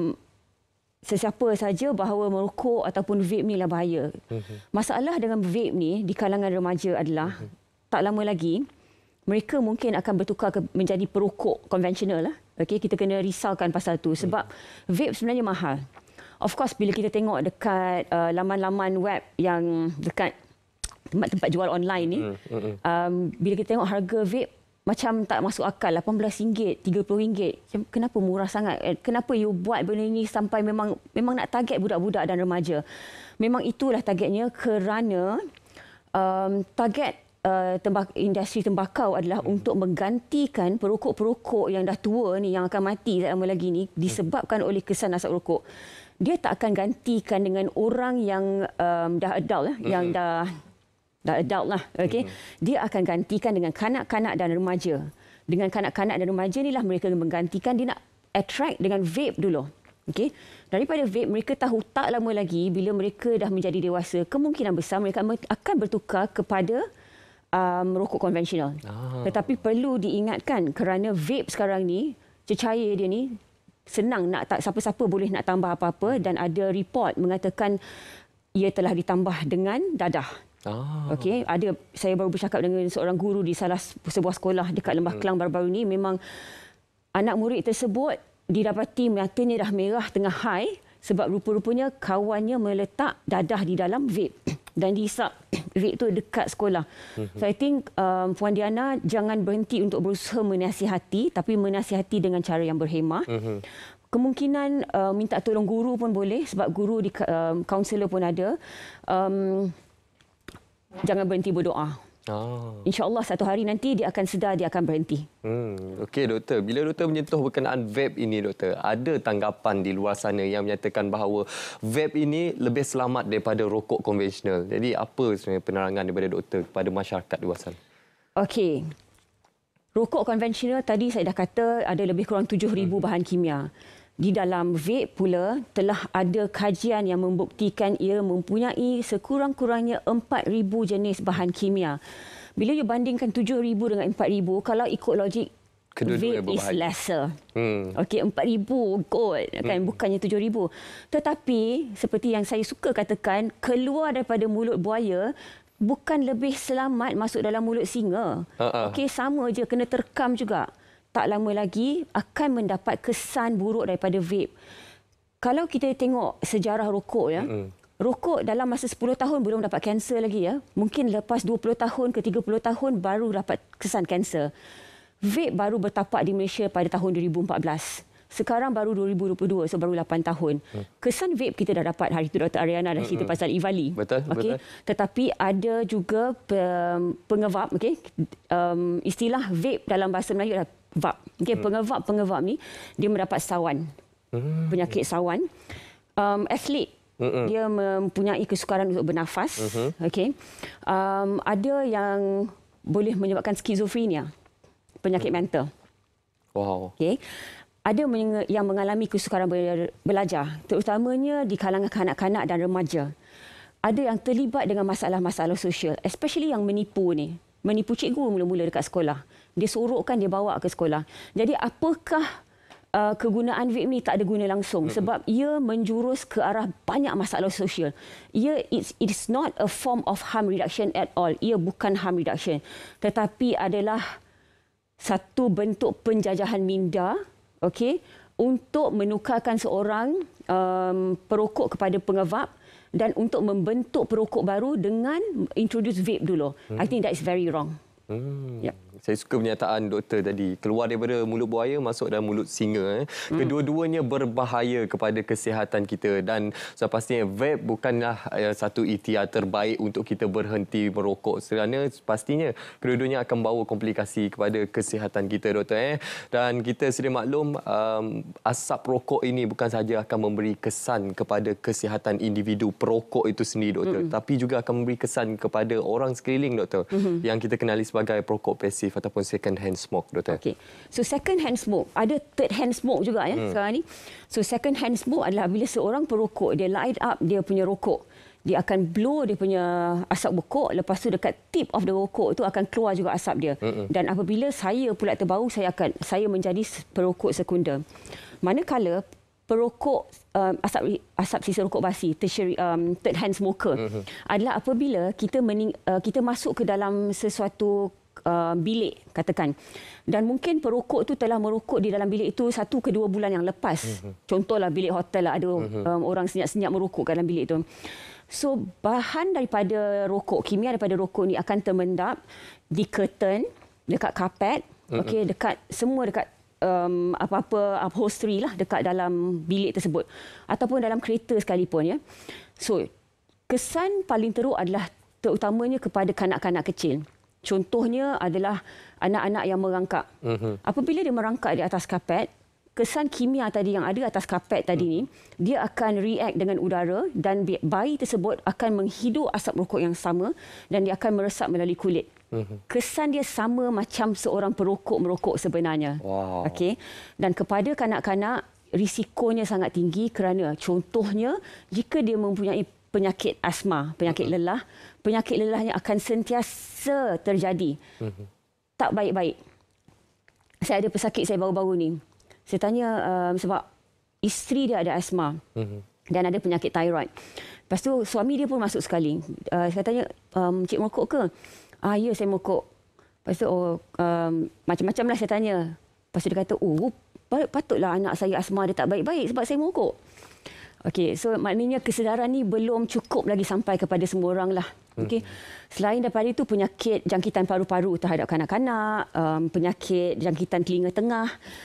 sesiapa saja bahawa merokok ataupun vape ni lah bahaya. Masalah dengan vape ni di kalangan remaja adalah tak lama lagi mereka mungkin akan bertukar menjadi perokok konvensional lah. Okey, kita kena risaukan pasal tu sebab vape sebenarnya mahal. Of course, bila kita tengok dekat laman-laman web yang dekat tempat-tempat jual online ni, bila kita tengok harga vape macam tak masuk akal, RM18, RM30. Kenapa murah sangat? Kenapa you buat benda ni sampai memang nak target budak-budak dan remaja? Memang itulah targetnya, kerana target industri tembakau adalah untuk menggantikan perokok-perokok yang dah tua ni, yang akan mati tak lama lagi ni disebabkan oleh kesan asap rokok. Dia tak akan gantikan dengan orang yang dah adult, yang dah adult lah. Okay? Dia akan gantikan dengan kanak-kanak dan remaja. Dengan kanak-kanak dan remaja ni lah mereka menggantikan. Dia nak attract dengan vape dulu. Okay? Daripada vape, mereka tahu tak lama lagi bila mereka dah menjadi dewasa, kemungkinan besar mereka akan bertukar kepada rokok konvensional. Tetapi perlu diingatkan, kerana vape sekarang ni, cecair dia ni senang, nak tak siapa-siapa boleh nak tambah apa-apa, dan ada report mengatakan ia telah ditambah dengan dadah. Okey, saya baru bercakap dengan seorang guru di sebuah sekolah dekat Lembah Kelang baru-baru ni. Memang anak murid tersebut didapati matanya dah merah tengah high sebab rupa-rupanya kawannya meletak dadah di dalam vape dan dihisap vape tu dekat sekolah. So I think Puan Diana jangan berhenti untuk berusaha menasihati, tapi menasihati dengan cara yang berhemah. Kemungkinan minta tolong guru pun boleh, sebab guru di kaunselor pun ada. Jangan berhenti berdoa. InsyaAllah satu hari nanti dia akan sedar, dia akan berhenti. Okey doktor, bila doktor menyentuh berkenaan vape ini doktor, ada tanggapan di luar sana yang menyatakan bahawa vape ini lebih selamat daripada rokok konvensional. Jadi apa sebenarnya penerangan daripada doktor kepada masyarakat di luar sana? Di dalam vape pula telah ada kajian yang membuktikan ia mempunyai sekurang-kurangnya 4,000 jenis bahan kimia. Bila you bandingkan 7,000 dengan 4,000, kalau ikut logik, vape is lesser. Okey, 4,000 kot, kan, bukannya 7,000. Tetapi seperti yang saya suka katakan, keluar daripada mulut buaya bukan lebih selamat masuk dalam mulut singa. Okey, sama je, kena terkam juga. Tak lama lagi akan mendapat kesan buruk daripada vape. Kalau kita tengok sejarah rokok, ya, rokok dalam masa 10 tahun belum dapat kanser lagi, ya. Mungkin lepas 20 tahun ke 30 tahun baru dapat kesan kanser. Vape baru bertapak di Malaysia pada tahun 2014. Sekarang baru 2022, so baru 8 tahun. Kesan vape kita dah dapat. Hari itu Dr. Ariana dah cerita pasal EVALI. Betul, okay? betul. Tetapi ada juga pengevap, okay? Istilah vape dalam bahasa Melayu adalah vap. Okay? Pengevap ni dia mendapat sawan. Penyakit sawan. Atlet, dia mempunyai kesukaran untuk bernafas. Okay? Ada yang boleh menyebabkan skizofrenia, penyakit mental. Wow. Okay? Ada yang mengalami kesukaran belajar, terutamanya di kalangan kanak-kanak dan remaja. Ada yang terlibat dengan masalah-masalah sosial, especially yang menipu ni. Menipu cikgu mula-mula dekat sekolah. Dia sorokkan, dia bawa ke sekolah. Jadi apakah kegunaan vape ni? Tak ada guna langsung sebab ia menjurus ke arah banyak masalah sosial. It is not a form of harm reduction at all. Ia bukan harm reduction. Tetapi adalah satu bentuk penjajahan minda, okey, untuk menukarkan seorang perokok kepada pengevap dan untuk membentuk perokok baru dengan introduce vape dulu. I think that is very wrong. Yep. Saya suka pernyataan doktor tadi, keluar daripada mulut buaya masuk dalam mulut singa. Kedua-duanya berbahaya kepada kesihatan kita dan pastinya vape bukanlah satu ikhtiar terbaik untuk kita berhenti merokok kerana pastinya kedua-duanya akan bawa komplikasi kepada kesihatan kita, doktor. Dan kita sedia maklum, asap rokok ini bukan sahaja akan memberi kesan kepada kesihatan individu perokok itu sendiri, doktor, tapi juga akan memberi kesan kepada orang sekeliling, doktor, yang kita kenali sebagai perokok pasif ataupun second hand smoke, doktor. Okey. So second hand smoke, ada third hand smoke juga, ya, sekarang ni. So second hand smoke adalah bila seorang perokok dia light up dia punya rokok. Dia akan blow dia punya asap rokok, lepas tu dekat tip of the rokok tu akan keluar juga asap dia. Dan apabila saya pula terbau, saya menjadi perokok sekunder. Manakala perokok asap sisa rokok basi, third hand smoker, adalah apabila kita masuk ke dalam sesuatu bilik, katakan, dan mungkin perokok tu telah merokok di dalam bilik itu 1 ke 2 bulan yang lepas. Contohlah bilik hotel lah, ada orang senyap-senyap merokok kat dalam bilik tu. So bahan daripada rokok, kimia daripada rokok ni akan termendap di curtain, dekat kapet, okey, dekat semua, dekat apa-apa upholstery lah dekat dalam bilik tersebut ataupun dalam kereta sekalipun, ya. So kesan paling teruk adalah terutamanya kepada kanak-kanak kecil. Contohnya adalah anak-anak yang merangkak. Apabila dia merangkak di atas kapet, kesan kimia tadi yang ada atas kapet tadi ni, dia akan react dengan udara dan bayi tersebut akan menghidup asap rokok yang sama dan dia akan meresap melalui kulit. Kesan dia sama macam seorang perokok merokok sebenarnya. Wow. Okey. Dan kepada kanak-kanak, risikonya sangat tinggi kerana contohnya jika dia mempunyai penyakit asma, penyakit lelah, penyakit lelahnya akan sentiasa terjadi. Tak baik-baik. Saya ada pesakit saya baru-baru ni. Saya tanya sebab isteri dia ada asma dan ada penyakit thyroid. Lepas tu suami dia pun masuk sekali. Saya tanya, cik merokok ke? Ya, saya merokok. Lepas tu macam-macam lah saya tanya. Lepas tu dia kata, patutlah anak saya asma dia tak baik-baik sebab saya merokok. Okey, so maknanya kesedaran ni belum cukup lagi sampai kepada semua orang lah. Okey. Selain daripada itu, penyakit jangkitan paru-paru terhadap kanak-kanak, penyakit jangkitan telinga tengah,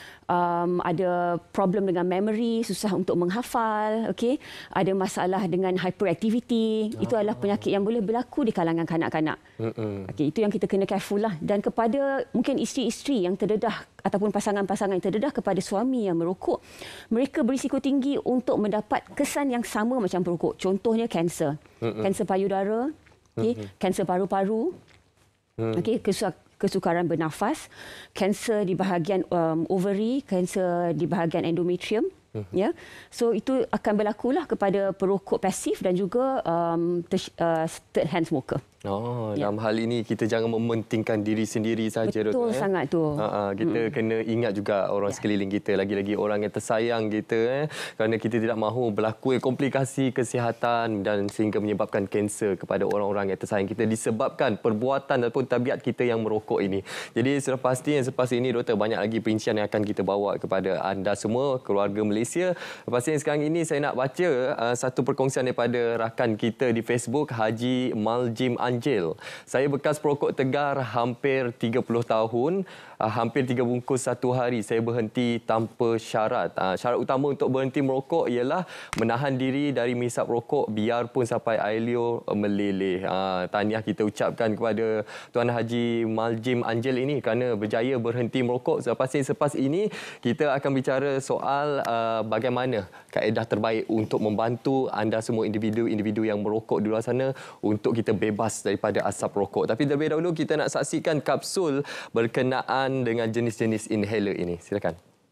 ada problem dengan memory, susah untuk menghafal, okey. Ada masalah dengan hyperactivity. Itu adalah penyakit yang boleh berlaku di kalangan kanak-kanak. Okey, itu yang kita kena careful lah. Dan kepada mungkin isteri-isteri yang terdedah ataupun pasangan-pasangan yang terdedah kepada suami yang merokok, mereka berisiko tinggi untuk mendapat kesan yang sama macam perokok. Contohnya kanser. Kanser payudara, okey, kanser paru-paru, okey, kesukaran bernafas, kanser di bahagian ovary, kanser di bahagian endometrium, Ya, so itu akan berlakulah kepada perokok pasif dan juga third hand smoker. Dalam hal ini kita jangan mementingkan diri sendiri saja. Betul sangat tu. Kita kena ingat juga orang sekeliling kita, lagi-lagi orang yang tersayang kita, kerana kita tidak mahu berlaku komplikasi kesihatan dan sehingga menyebabkan kanser kepada orang-orang yang tersayang kita disebabkan perbuatan ataupun tabiat kita yang merokok ini. Jadi selepas ini Doktor, banyak lagi perincian yang akan kita bawa kepada anda semua, keluarga Malaysia. Lepas ini sekarang ini saya nak baca satu perkongsian daripada rakan kita di Facebook, Haji Maljim Anjil. Saya bekas perokok tegar hampir 30 tahun. Hampir 3 bungkus satu hari. Saya berhenti tanpa syarat. Syarat utama untuk berhenti merokok ialah menahan diri dari menghisap rokok biarpun sampai air liur meleleh. Tahniah kita ucapkan kepada Tuan Haji Maljim Anjil ini kerana berjaya berhenti merokok. Selepas ini kita akan bicara soal bagaimana kaedah terbaik untuk membantu anda semua individu-individu yang merokok di luar sana untuk kita bebas daripada asap rokok. Tapi terlebih dahulu kita nak saksikan kapsul berkenaan dengan jenis-jenis inhaler ini. Silakan.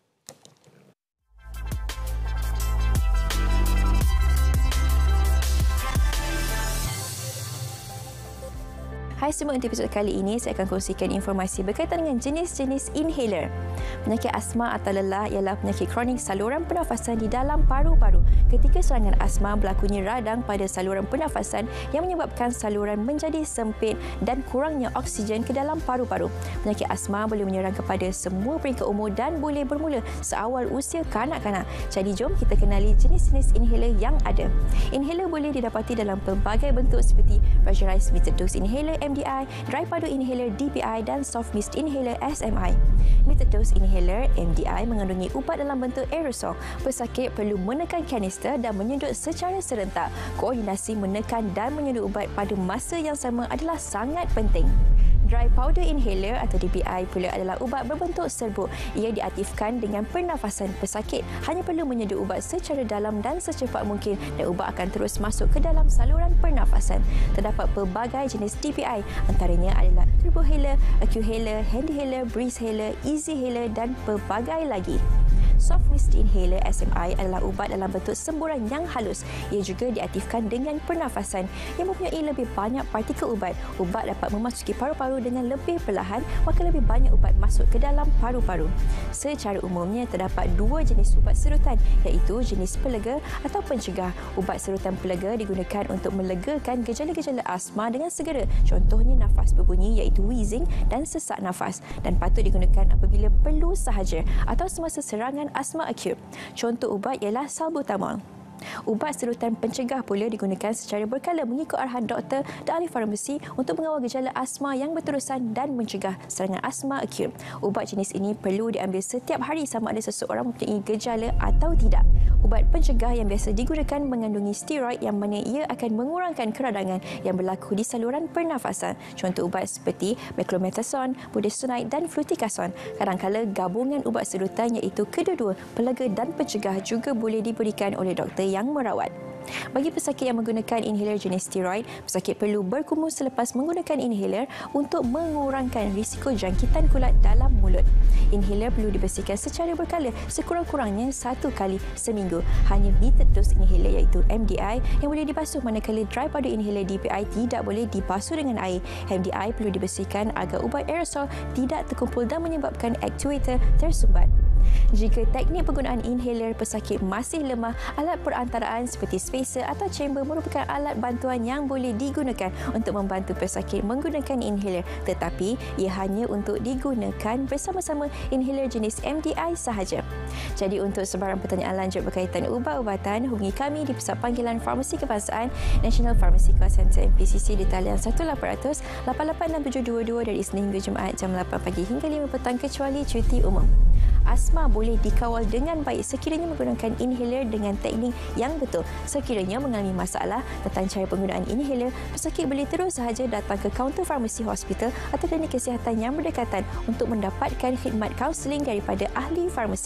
Hai semua, untuk episod kali ini saya akan kongsikan informasi berkaitan dengan jenis-jenis inhaler. Penyakit asma atau lelah ialah penyakit kronik saluran pernafasan di dalam paru-paru. Ketika serangan asma, berlakunya radang pada saluran pernafasan yang menyebabkan saluran menjadi sempit dan kurangnya oksigen ke dalam paru-paru. Penyakit asma boleh menyerang kepada semua peringkat umur dan boleh bermula seawal usia kanak-kanak. Jadi jom kita kenali jenis-jenis inhaler yang ada. Inhaler boleh didapati dalam pelbagai bentuk seperti pressurized metered dose inhaler MDI, dry powder inhaler DPI dan soft mist inhaler SMI. Metered dose inhaler MDI mengandungi ubat dalam bentuk aerosol. Pesakit perlu menekan kanister dan menyedut secara serentak. Koordinasi menekan dan menyedut ubat pada masa yang sama adalah sangat penting. Dry powder inhaler atau DPI pula adalah ubat berbentuk serbuk. Ia diaktifkan dengan pernafasan pesakit. Hanya perlu menyedut ubat secara dalam dan secepat mungkin dan ubat akan terus masuk ke dalam saluran pernafasan. Terdapat pelbagai jenis DPI, antaranya adalah turbohaler, AccuHaler, HandyHaler, BreezeHaler, EasyHaler dan pelbagai lagi. Soft mist inhaler SMI adalah ubat dalam bentuk semburan yang halus. Ia juga diaktifkan dengan pernafasan yang mempunyai lebih banyak partikel ubat. Ubat dapat memasuki paru-paru dengan lebih perlahan, maka lebih banyak ubat masuk ke dalam paru-paru. Secara umumnya terdapat dua jenis ubat serutan, iaitu jenis pelega atau pencegah. Ubat serutan pelega digunakan untuk melegakan gejala-gejala asma dengan segera. Contohnya nafas berbunyi iaitu wheezing dan sesak nafas, dan patut digunakan apabila perlu sahaja atau semasa serangan asma akut. Contoh ubat ialah salbutamol. Ubat serutan pencegah pula digunakan secara berkala mengikut arahan doktor dan ahli farmasi untuk mengawal gejala asma yang berterusan dan mencegah serangan asma akut. Ubat jenis ini perlu diambil setiap hari sama ada seseorang mempunyai gejala atau tidak. Ubat pencegah yang biasa digunakan mengandungi steroid yang mana ia akan mengurangkan keradangan yang berlaku di saluran pernafasan. Contoh ubat seperti beclomethasone, budesonide dan fluticasone. Kadang-kala gabungan ubat serutan iaitu kedua-dua pelega dan pencegah juga boleh diberikan oleh doktor yang merawat. Bagi pesakit yang menggunakan inhaler jenis steroid, pesakit perlu berkumur selepas menggunakan inhaler untuk mengurangkan risiko jangkitan kulat dalam mulut. Inhaler perlu dibersihkan secara berkala, sekurang-kurangnya 1 kali seminggu. Hanya metered dose inhaler iaitu MDI yang boleh dibasuh, manakala dry powder inhaler DPI tidak boleh dibasuh dengan air. MDI perlu dibersihkan agar ubat aerosol tidak terkumpul dan menyebabkan aktuator tersumbat. Jika teknik penggunaan inhaler pesakit masih lemah, alat perantaraan seperti spacer atau chamber merupakan alat bantuan yang boleh digunakan untuk membantu pesakit menggunakan inhaler, tetapi ia hanya untuk digunakan bersama-sama inhaler jenis MDI sahaja. Jadi untuk sebarang pertanyaan lanjut berkaitan ubat-ubatan, hubungi kami di Pusat Panggilan Farmasi Kebangsaan National Pharmacy Call Center NPCC di talian 1800 886722 dari Isnin hingga Jumaat jam 8 pagi hingga 5 petang kecuali cuti umum. Asma boleh dikawal dengan baik sekiranya menggunakan inhaler dengan teknik yang betul. Sekiranya mengalami masalah tentang cara penggunaan inhaler, pesakit boleh terus sahaja datang ke kaunter farmasi hospital atau klinik kesihatan yang berdekatan untuk mendapatkan khidmat kaunseling daripada ahli farmasi.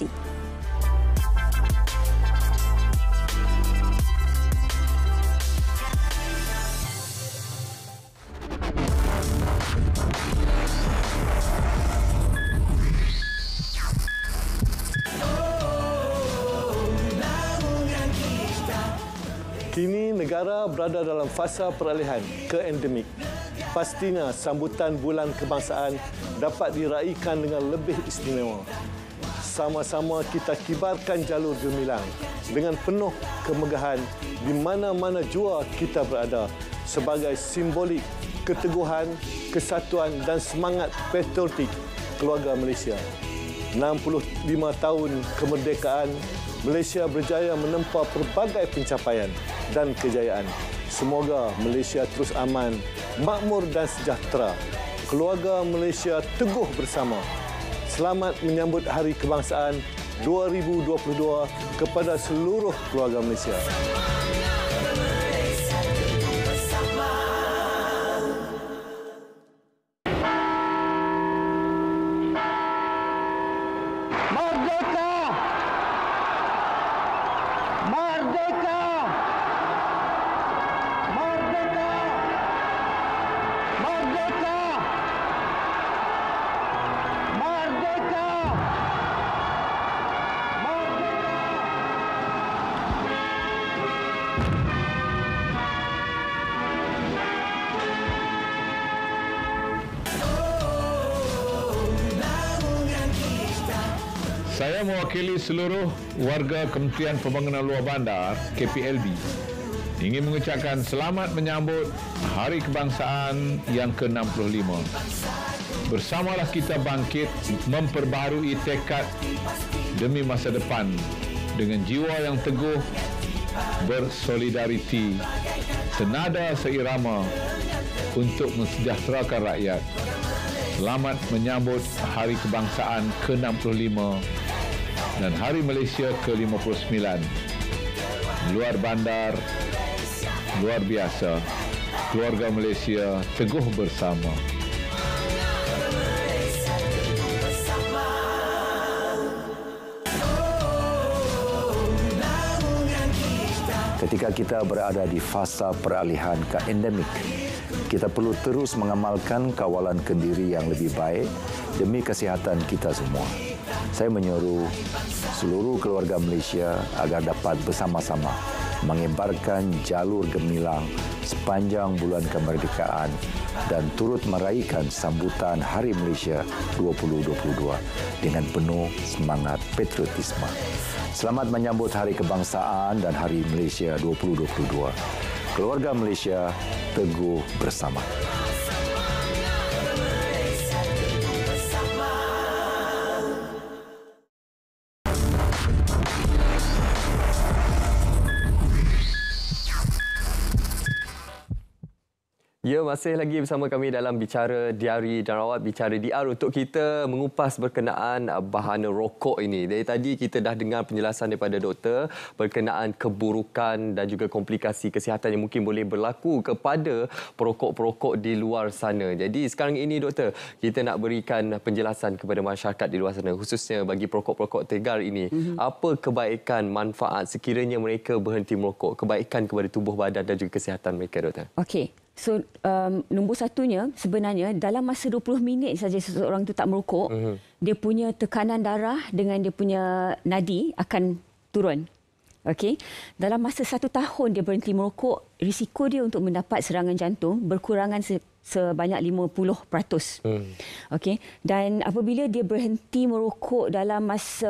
Kini negara berada dalam fasa peralihan ke endemik. Pastinya sambutan Bulan Kebangsaan dapat diraikan dengan lebih istimewa. Sama-sama kita kibarkan jalur gemilang dengan penuh kemegahan di mana-mana jua kita berada sebagai simbolik keteguhan, kesatuan dan semangat patriotik keluarga Malaysia. 65 tahun kemerdekaan, Malaysia berjaya menempa pelbagai pencapaian dan kejayaan. Semoga Malaysia terus aman, makmur dan sejahtera. Keluarga Malaysia teguh bersama. Selamat menyambut Hari Kebangsaan 2022 kepada seluruh keluarga Malaysia. Saya mewakili seluruh warga Kementerian Pembangunan Luar Bandar, KPLB, ingin mengucapkan selamat menyambut Hari Kebangsaan yang ke-65. Bersamalah kita bangkit memperbaharui tekad demi masa depan dengan jiwa yang teguh, bersolidariti, senada seirama untuk mensejahterakan rakyat. Selamat menyambut Hari Kebangsaan ke-65 dan Hari Malaysia ke-59. Luar bandar, luar biasa. Keluarga Malaysia teguh bersama. Ketika kita berada di fasa peralihan ke endemik, kita perlu terus mengamalkan kawalan kendiri yang lebih baik demi kesihatan kita semua. Saya menyuruh seluruh keluarga Malaysia agar dapat bersama-sama mengibarkan jalur gemilang sepanjang bulan kemerdekaan dan turut meraihkan sambutan Hari Malaysia 2022 dengan penuh semangat patriotisme. Selamat menyambut Hari Kebangsaan dan Hari Malaysia 2022. Keluarga Malaysia teguh bersama. Ya, masih lagi bersama kami dalam Bicara Diari dan Rawat, Bicara DR untuk kita mengupas berkenaan bahana rokok ini. Dari tadi kita dah dengar penjelasan daripada doktor berkenaan keburukan dan juga komplikasi kesihatan yang mungkin boleh berlaku kepada perokok-perokok di luar sana. Jadi sekarang ini doktor, kita nak berikan penjelasan kepada masyarakat di luar sana, khususnya bagi perokok-perokok tegar ini. Apa kebaikan, manfaat sekiranya mereka berhenti merokok, kebaikan kepada tubuh badan dan juga kesihatan mereka, doktor? Okey. So, nombor satunya sebenarnya dalam masa 20 minit saja seseorang itu tak merokok, dia punya tekanan darah dengan dia punya nadi akan turun. Okey. Dalam masa 1 tahun dia berhenti merokok, risiko dia untuk mendapat serangan jantung berkurangan sebanyak 50%. Okey. Dan apabila dia berhenti merokok dalam masa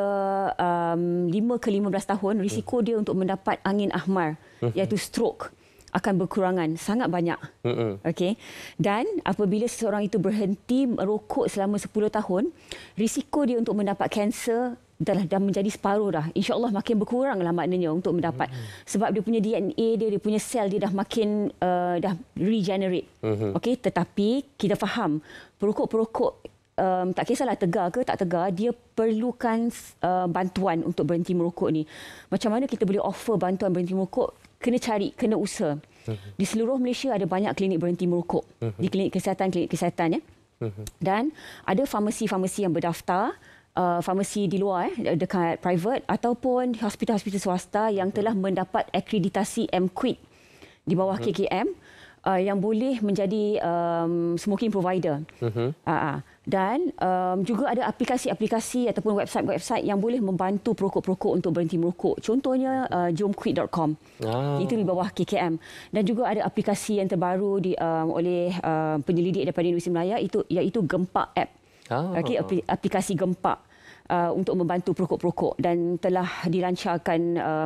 5 ke 15 tahun, risiko dia untuk mendapat angin ahmar, iaitu stroke, akan berkurangan sangat banyak. Okey. Dan apabila seseorang itu berhenti merokok selama 10 tahun, risiko dia untuk mendapat kanser dah menjadi separuh dah. InsyaAllah makin berkuranglah maknanya untuk mendapat. Sebab dia punya DNA dia punya sel dia dah makin dah regenerate. Okey, tetapi kita faham perokok-perokok tak kisahlah tegar ke tak tegar, dia perlukan bantuan untuk berhenti merokok ni. Macam mana kita boleh offer bantuan berhenti merokok? Kena cari, kena usaha. Di seluruh Malaysia ada banyak klinik berhenti merokok. Di klinik kesihatan ya. Dan ada farmasi-farmasi yang berdaftar, farmasi di luar dekat private ataupun hospital-hospital swasta yang telah mendapat akreditasi MQUIT di bawah KKM yang boleh menjadi smoking provider. Dan juga ada aplikasi-aplikasi ataupun website-website yang boleh membantu perokok-perokok untuk berhenti merokok. Contohnya jomquit.com. Itu di bawah KKM. Dan juga ada aplikasi yang terbaru oleh penyelidik daripada Universiti Malaya iaitu Gempak App. Okey, aplikasi Gempak untuk membantu perokok-perokok dan telah dilancarkan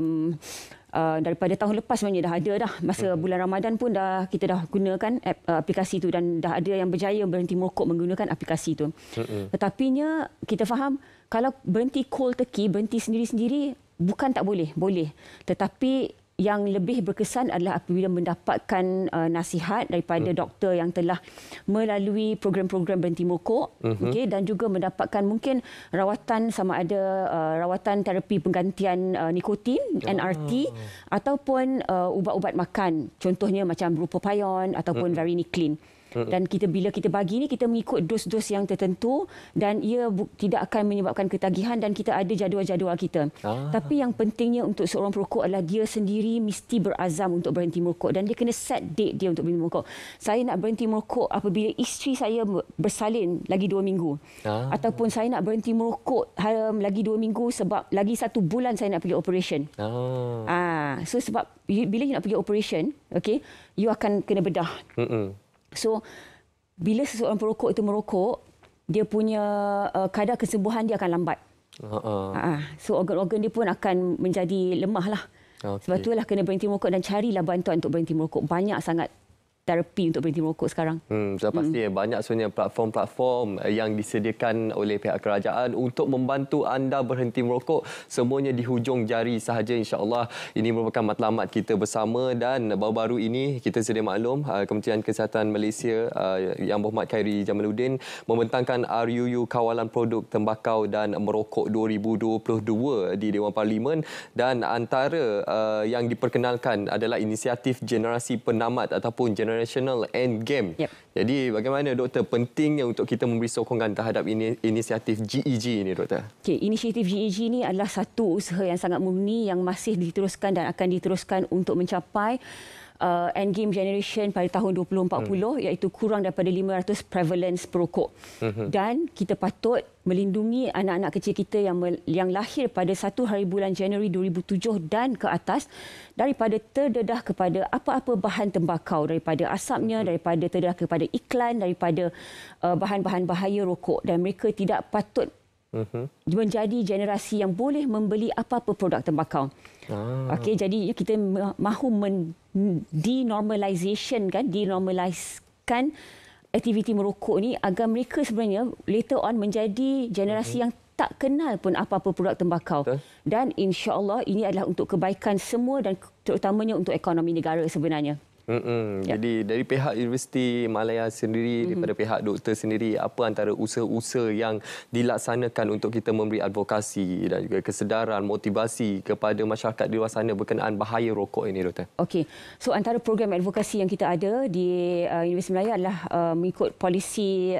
daripada tahun lepas sebenarnya dah ada dah. Masa bulan Ramadan pun kita dah gunakan aplikasi itu dan dah ada yang berjaya berhenti merokok menggunakan aplikasi itu. Tetapinya kita faham kalau berhenti cold turkey, berhenti sendiri-sendiri bukan tak boleh, boleh. Tetapi yang lebih berkesan adalah apabila mendapatkan nasihat daripada doktor yang telah melalui program-program berhenti merokok, okey, dan juga mendapatkan mungkin rawatan sama ada rawatan terapi penggantian nikotin, NRT, ataupun ubat-ubat makan. Contohnya macam Bupropion ataupun Varenicline. Dan bila kita bagi ni, kita mengikut dos-dos yang tertentu dan ia tidak akan menyebabkan ketagihan dan kita ada jadual-jadual kita. Tapi yang pentingnya untuk seorang perokok adalah dia sendiri mesti berazam untuk berhenti merokok dan dia kena set date dia untuk berhenti merokok. Saya nak berhenti merokok apabila isteri saya bersalin lagi 2 minggu. Ataupun saya nak berhenti merokok lagi 2 minggu sebab lagi 1 bulan saya nak pergi operation. So sebab bila you nak pergi operation, okay, you akan kena bedah. So, bila seseorang perokok itu merokok, dia punya kadar kesembuhan dia akan lambat. So, organ-organ dia pun akan menjadi lemah lah. Sebab itulah kena berhenti merokok dan carilah bantuan untuk berhenti merokok. Banyak sangat terapi untuk berhenti merokok sekarang. Sudah pasti banyak sebenarnya platform-platform yang disediakan oleh pihak kerajaan untuk membantu anda berhenti merokok. Semuanya di hujung jari sahaja, insya-Allah. Ini merupakan matlamat kita bersama dan baru-baru ini kita sedia maklum Kementerian Kesihatan Malaysia Yang Berhormat Khairi Jamaluddin membentangkan RUU Kawalan Produk Tembakau dan Merokok 2022 di Dewan Parlimen dan antara yang diperkenalkan adalah inisiatif generasi penamat ataupun Generational Endgame. Jadi bagaimana doktor pentingnya untuk kita memberi sokongan terhadap inisiatif GEG ini, doktor? Okey, inisiatif GEG ini adalah satu usaha yang sangat murni yang masih diteruskan dan akan diteruskan untuk mencapai endgame generation pada tahun 2040 iaitu kurang daripada 500 prevalence perokok. Dan kita patut melindungi anak-anak kecil kita yang lahir pada 1 hari bulan Januari 2007 dan ke atas daripada terdedah kepada apa-apa bahan tembakau, daripada asapnya, daripada terdedah kepada iklan, daripada bahan-bahan bahaya rokok, dan mereka tidak patut menjadi generasi yang boleh membeli apa-apa produk tembakau. Okey, jadi kita mahu denormaliskan aktiviti merokok ni agar mereka sebenarnya later on menjadi generasi yang tak kenal pun apa-apa produk tembakau. Dan insya-Allah ini adalah untuk kebaikan semua dan terutamanya untuk ekonomi negara sebenarnya. Jadi dari pihak Universiti Malaya sendiri, daripada pihak doktor sendiri, apa antara usaha-usaha yang dilaksanakan untuk kita memberi advokasi dan juga kesedaran, motivasi kepada masyarakat di luar sana berkenaan bahaya rokok ini, doktor? Okey. So antara program advokasi yang kita ada di Universiti Malaya adalah mengikut polisi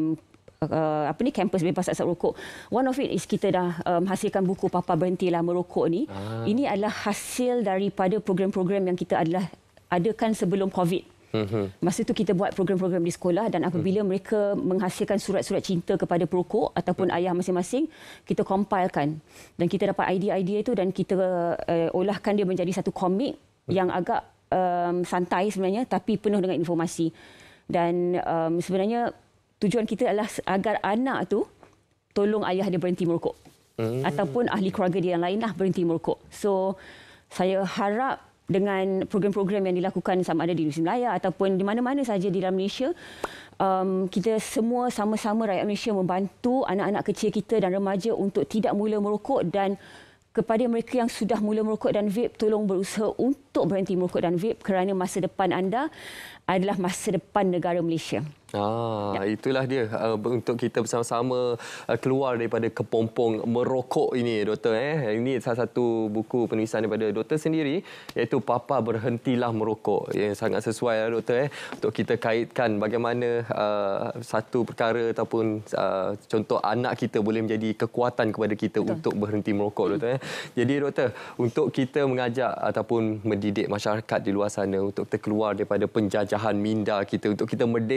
kampus bebas asap rokok. One of it is kita dah hasilkan buku Papa Berhentilah Merokok ni. Ini adalah hasil daripada program-program yang kita adakan sebelum COVID. Masa itu kita buat program-program di sekolah dan apabila mereka menghasilkan surat-surat cinta kepada perokok ataupun ayah masing-masing, kita compilekan dan kita dapat idea-idea itu dan kita olahkan dia menjadi satu komik yang agak santai sebenarnya tapi penuh dengan informasi. Dan sebenarnya tujuan kita adalah agar anak tu tolong ayah dia berhenti merokok ataupun ahli keluarga dia yang lainlah berhenti merokok. So saya harap dengan program-program yang dilakukan sama ada di Universiti Malaya ataupun di mana-mana saja di dalam Malaysia, kita semua sama-sama rakyat Malaysia membantu anak-anak kecil kita dan remaja untuk tidak mula merokok, dan kepada mereka yang sudah mula merokok dan vape, tolong berusaha untuk berhenti merokok dan vape kerana masa depan anda adalah masa depan negara Malaysia. Itulah dia untuk kita bersama-sama keluar daripada kepompong merokok ini, doktor. Ini salah satu buku penulisan daripada doktor sendiri iaitu Papa Berhentilah Merokok, yang sangat sesuai, doktor, untuk kita kaitkan bagaimana satu perkara ataupun contoh anak kita boleh menjadi kekuatan kepada kita untuk berhenti merokok, doktor. Jadi doktor, untuk kita mengajak ataupun mendidik masyarakat di luar sana untuk kita keluar daripada penjajahan minda kita, untuk kita merdeka daripada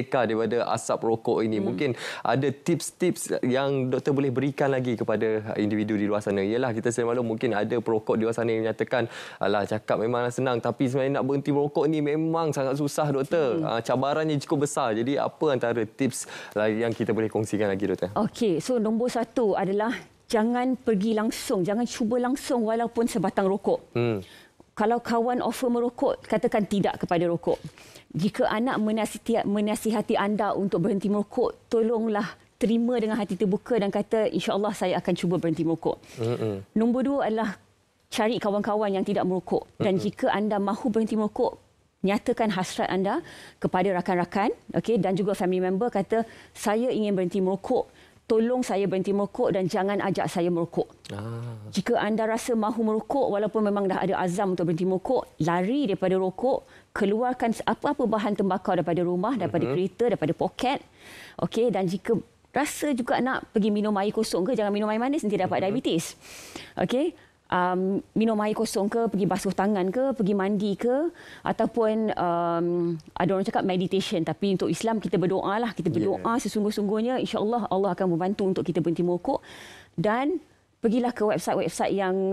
daripada asap rokok ini. Mungkin ada tips-tips yang doktor boleh berikan lagi kepada individu di luar sana. Yalah, kita sedia maklum mungkin ada perokok di luar sana yang menyatakan, alah cakap memanglah senang, tapi sebenarnya nak berhenti merokok ni memang sangat susah doktor. Cabarannya cukup besar. Jadi apa antara tips yang kita boleh kongsikan lagi doktor? Okey, so nombor 1 adalah jangan pergi langsung, jangan cuba langsung walaupun sebatang rokok. Kalau kawan offer merokok, katakan tidak kepada rokok. Jika anak menasihati anda untuk berhenti merokok, tolonglah terima dengan hati terbuka dan kata, insya-Allah saya akan cuba berhenti merokok. Nombor 2 adalah cari kawan-kawan yang tidak merokok. Dan jika anda mahu berhenti merokok, nyatakan hasrat anda kepada rakan-rakan, okey, dan juga family member, kata saya ingin berhenti merokok. Tolong saya berhenti merokok dan jangan ajak saya merokok. Jika anda rasa mahu merokok walaupun memang dah ada azam untuk berhenti merokok, lari daripada rokok, keluarkan apa-apa bahan tembakau daripada rumah, daripada kereta, daripada poket. Okey, dan jika rasa juga nak pergi minum air kosong ke, jangan minum air manis, nanti dapat diabetes. Okey. Minum air kosong ke, pergi basuh tangan ke, pergi mandi ke, ataupun ada orang cakap meditation, tapi untuk Islam kita berdoa lah, kita berdoa sesungguh-sungguhnya, insya-Allah Allah akan membantu untuk kita berhenti merokok. Dan pergilah ke website-website yang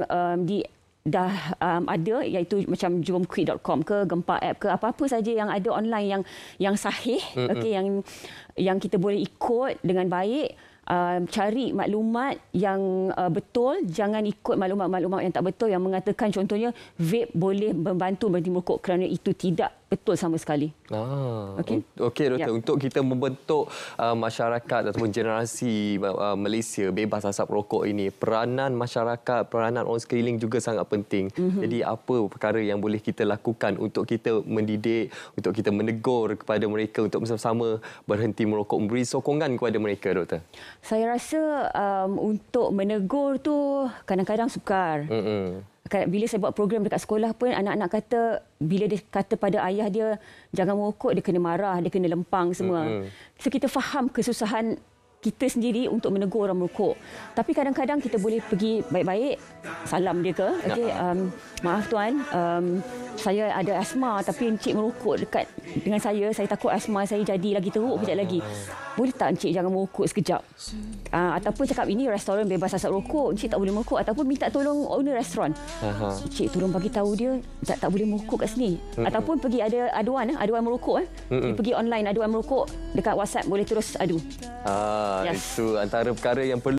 dah ada, iaitu macam jomquit.com ke, Gempa app ke, apa-apa saja yang ada online yang sahih, okey, yang kita boleh ikut dengan baik. Cari maklumat yang betul, jangan ikut maklumat-maklumat yang tak betul yang mengatakan contohnya vape boleh membantu berhenti merokok, kerana itu tidak betul sama sekali. Okey doktor, untuk kita membentuk masyarakat ataupun generasi Malaysia bebas asap rokok ini, peranan masyarakat, peranan orang sekeliling juga sangat penting. Jadi apa perkara yang boleh kita lakukan untuk kita mendidik, untuk kita menegur kepada mereka untuk bersama-sama berhenti merokok, memberi sokongan kepada mereka doktor? Saya rasa untuk menegur tu kadang-kadang sukar. Bila saya buat program dekat sekolah pun, anak-anak kata, bila dia kata pada ayah dia jangan merokok, dia kena marah, dia kena lempang semua. So kita faham kesusahan kita sendiri untuk menegur orang merokok. Tapi kadang-kadang kita boleh pergi baik-baik, salam dia ke, okey, maaf tuan, saya ada asma tapi encik merokok dekat dengan saya takut asma saya jadi lagi teruk kejap lagi. Boleh tak encik jangan merokok sekejap? Ataupun cakap ini restoran bebas asap rokok, encik tak boleh merokok, ataupun minta tolong owner restoran. Encik tolong bagi tahu dia tak boleh merokok kat sini. Ataupun pergi ada aduan merokok. Pergi online aduan merokok dekat WhatsApp, boleh terus adu. Itu antara perkara yang perlu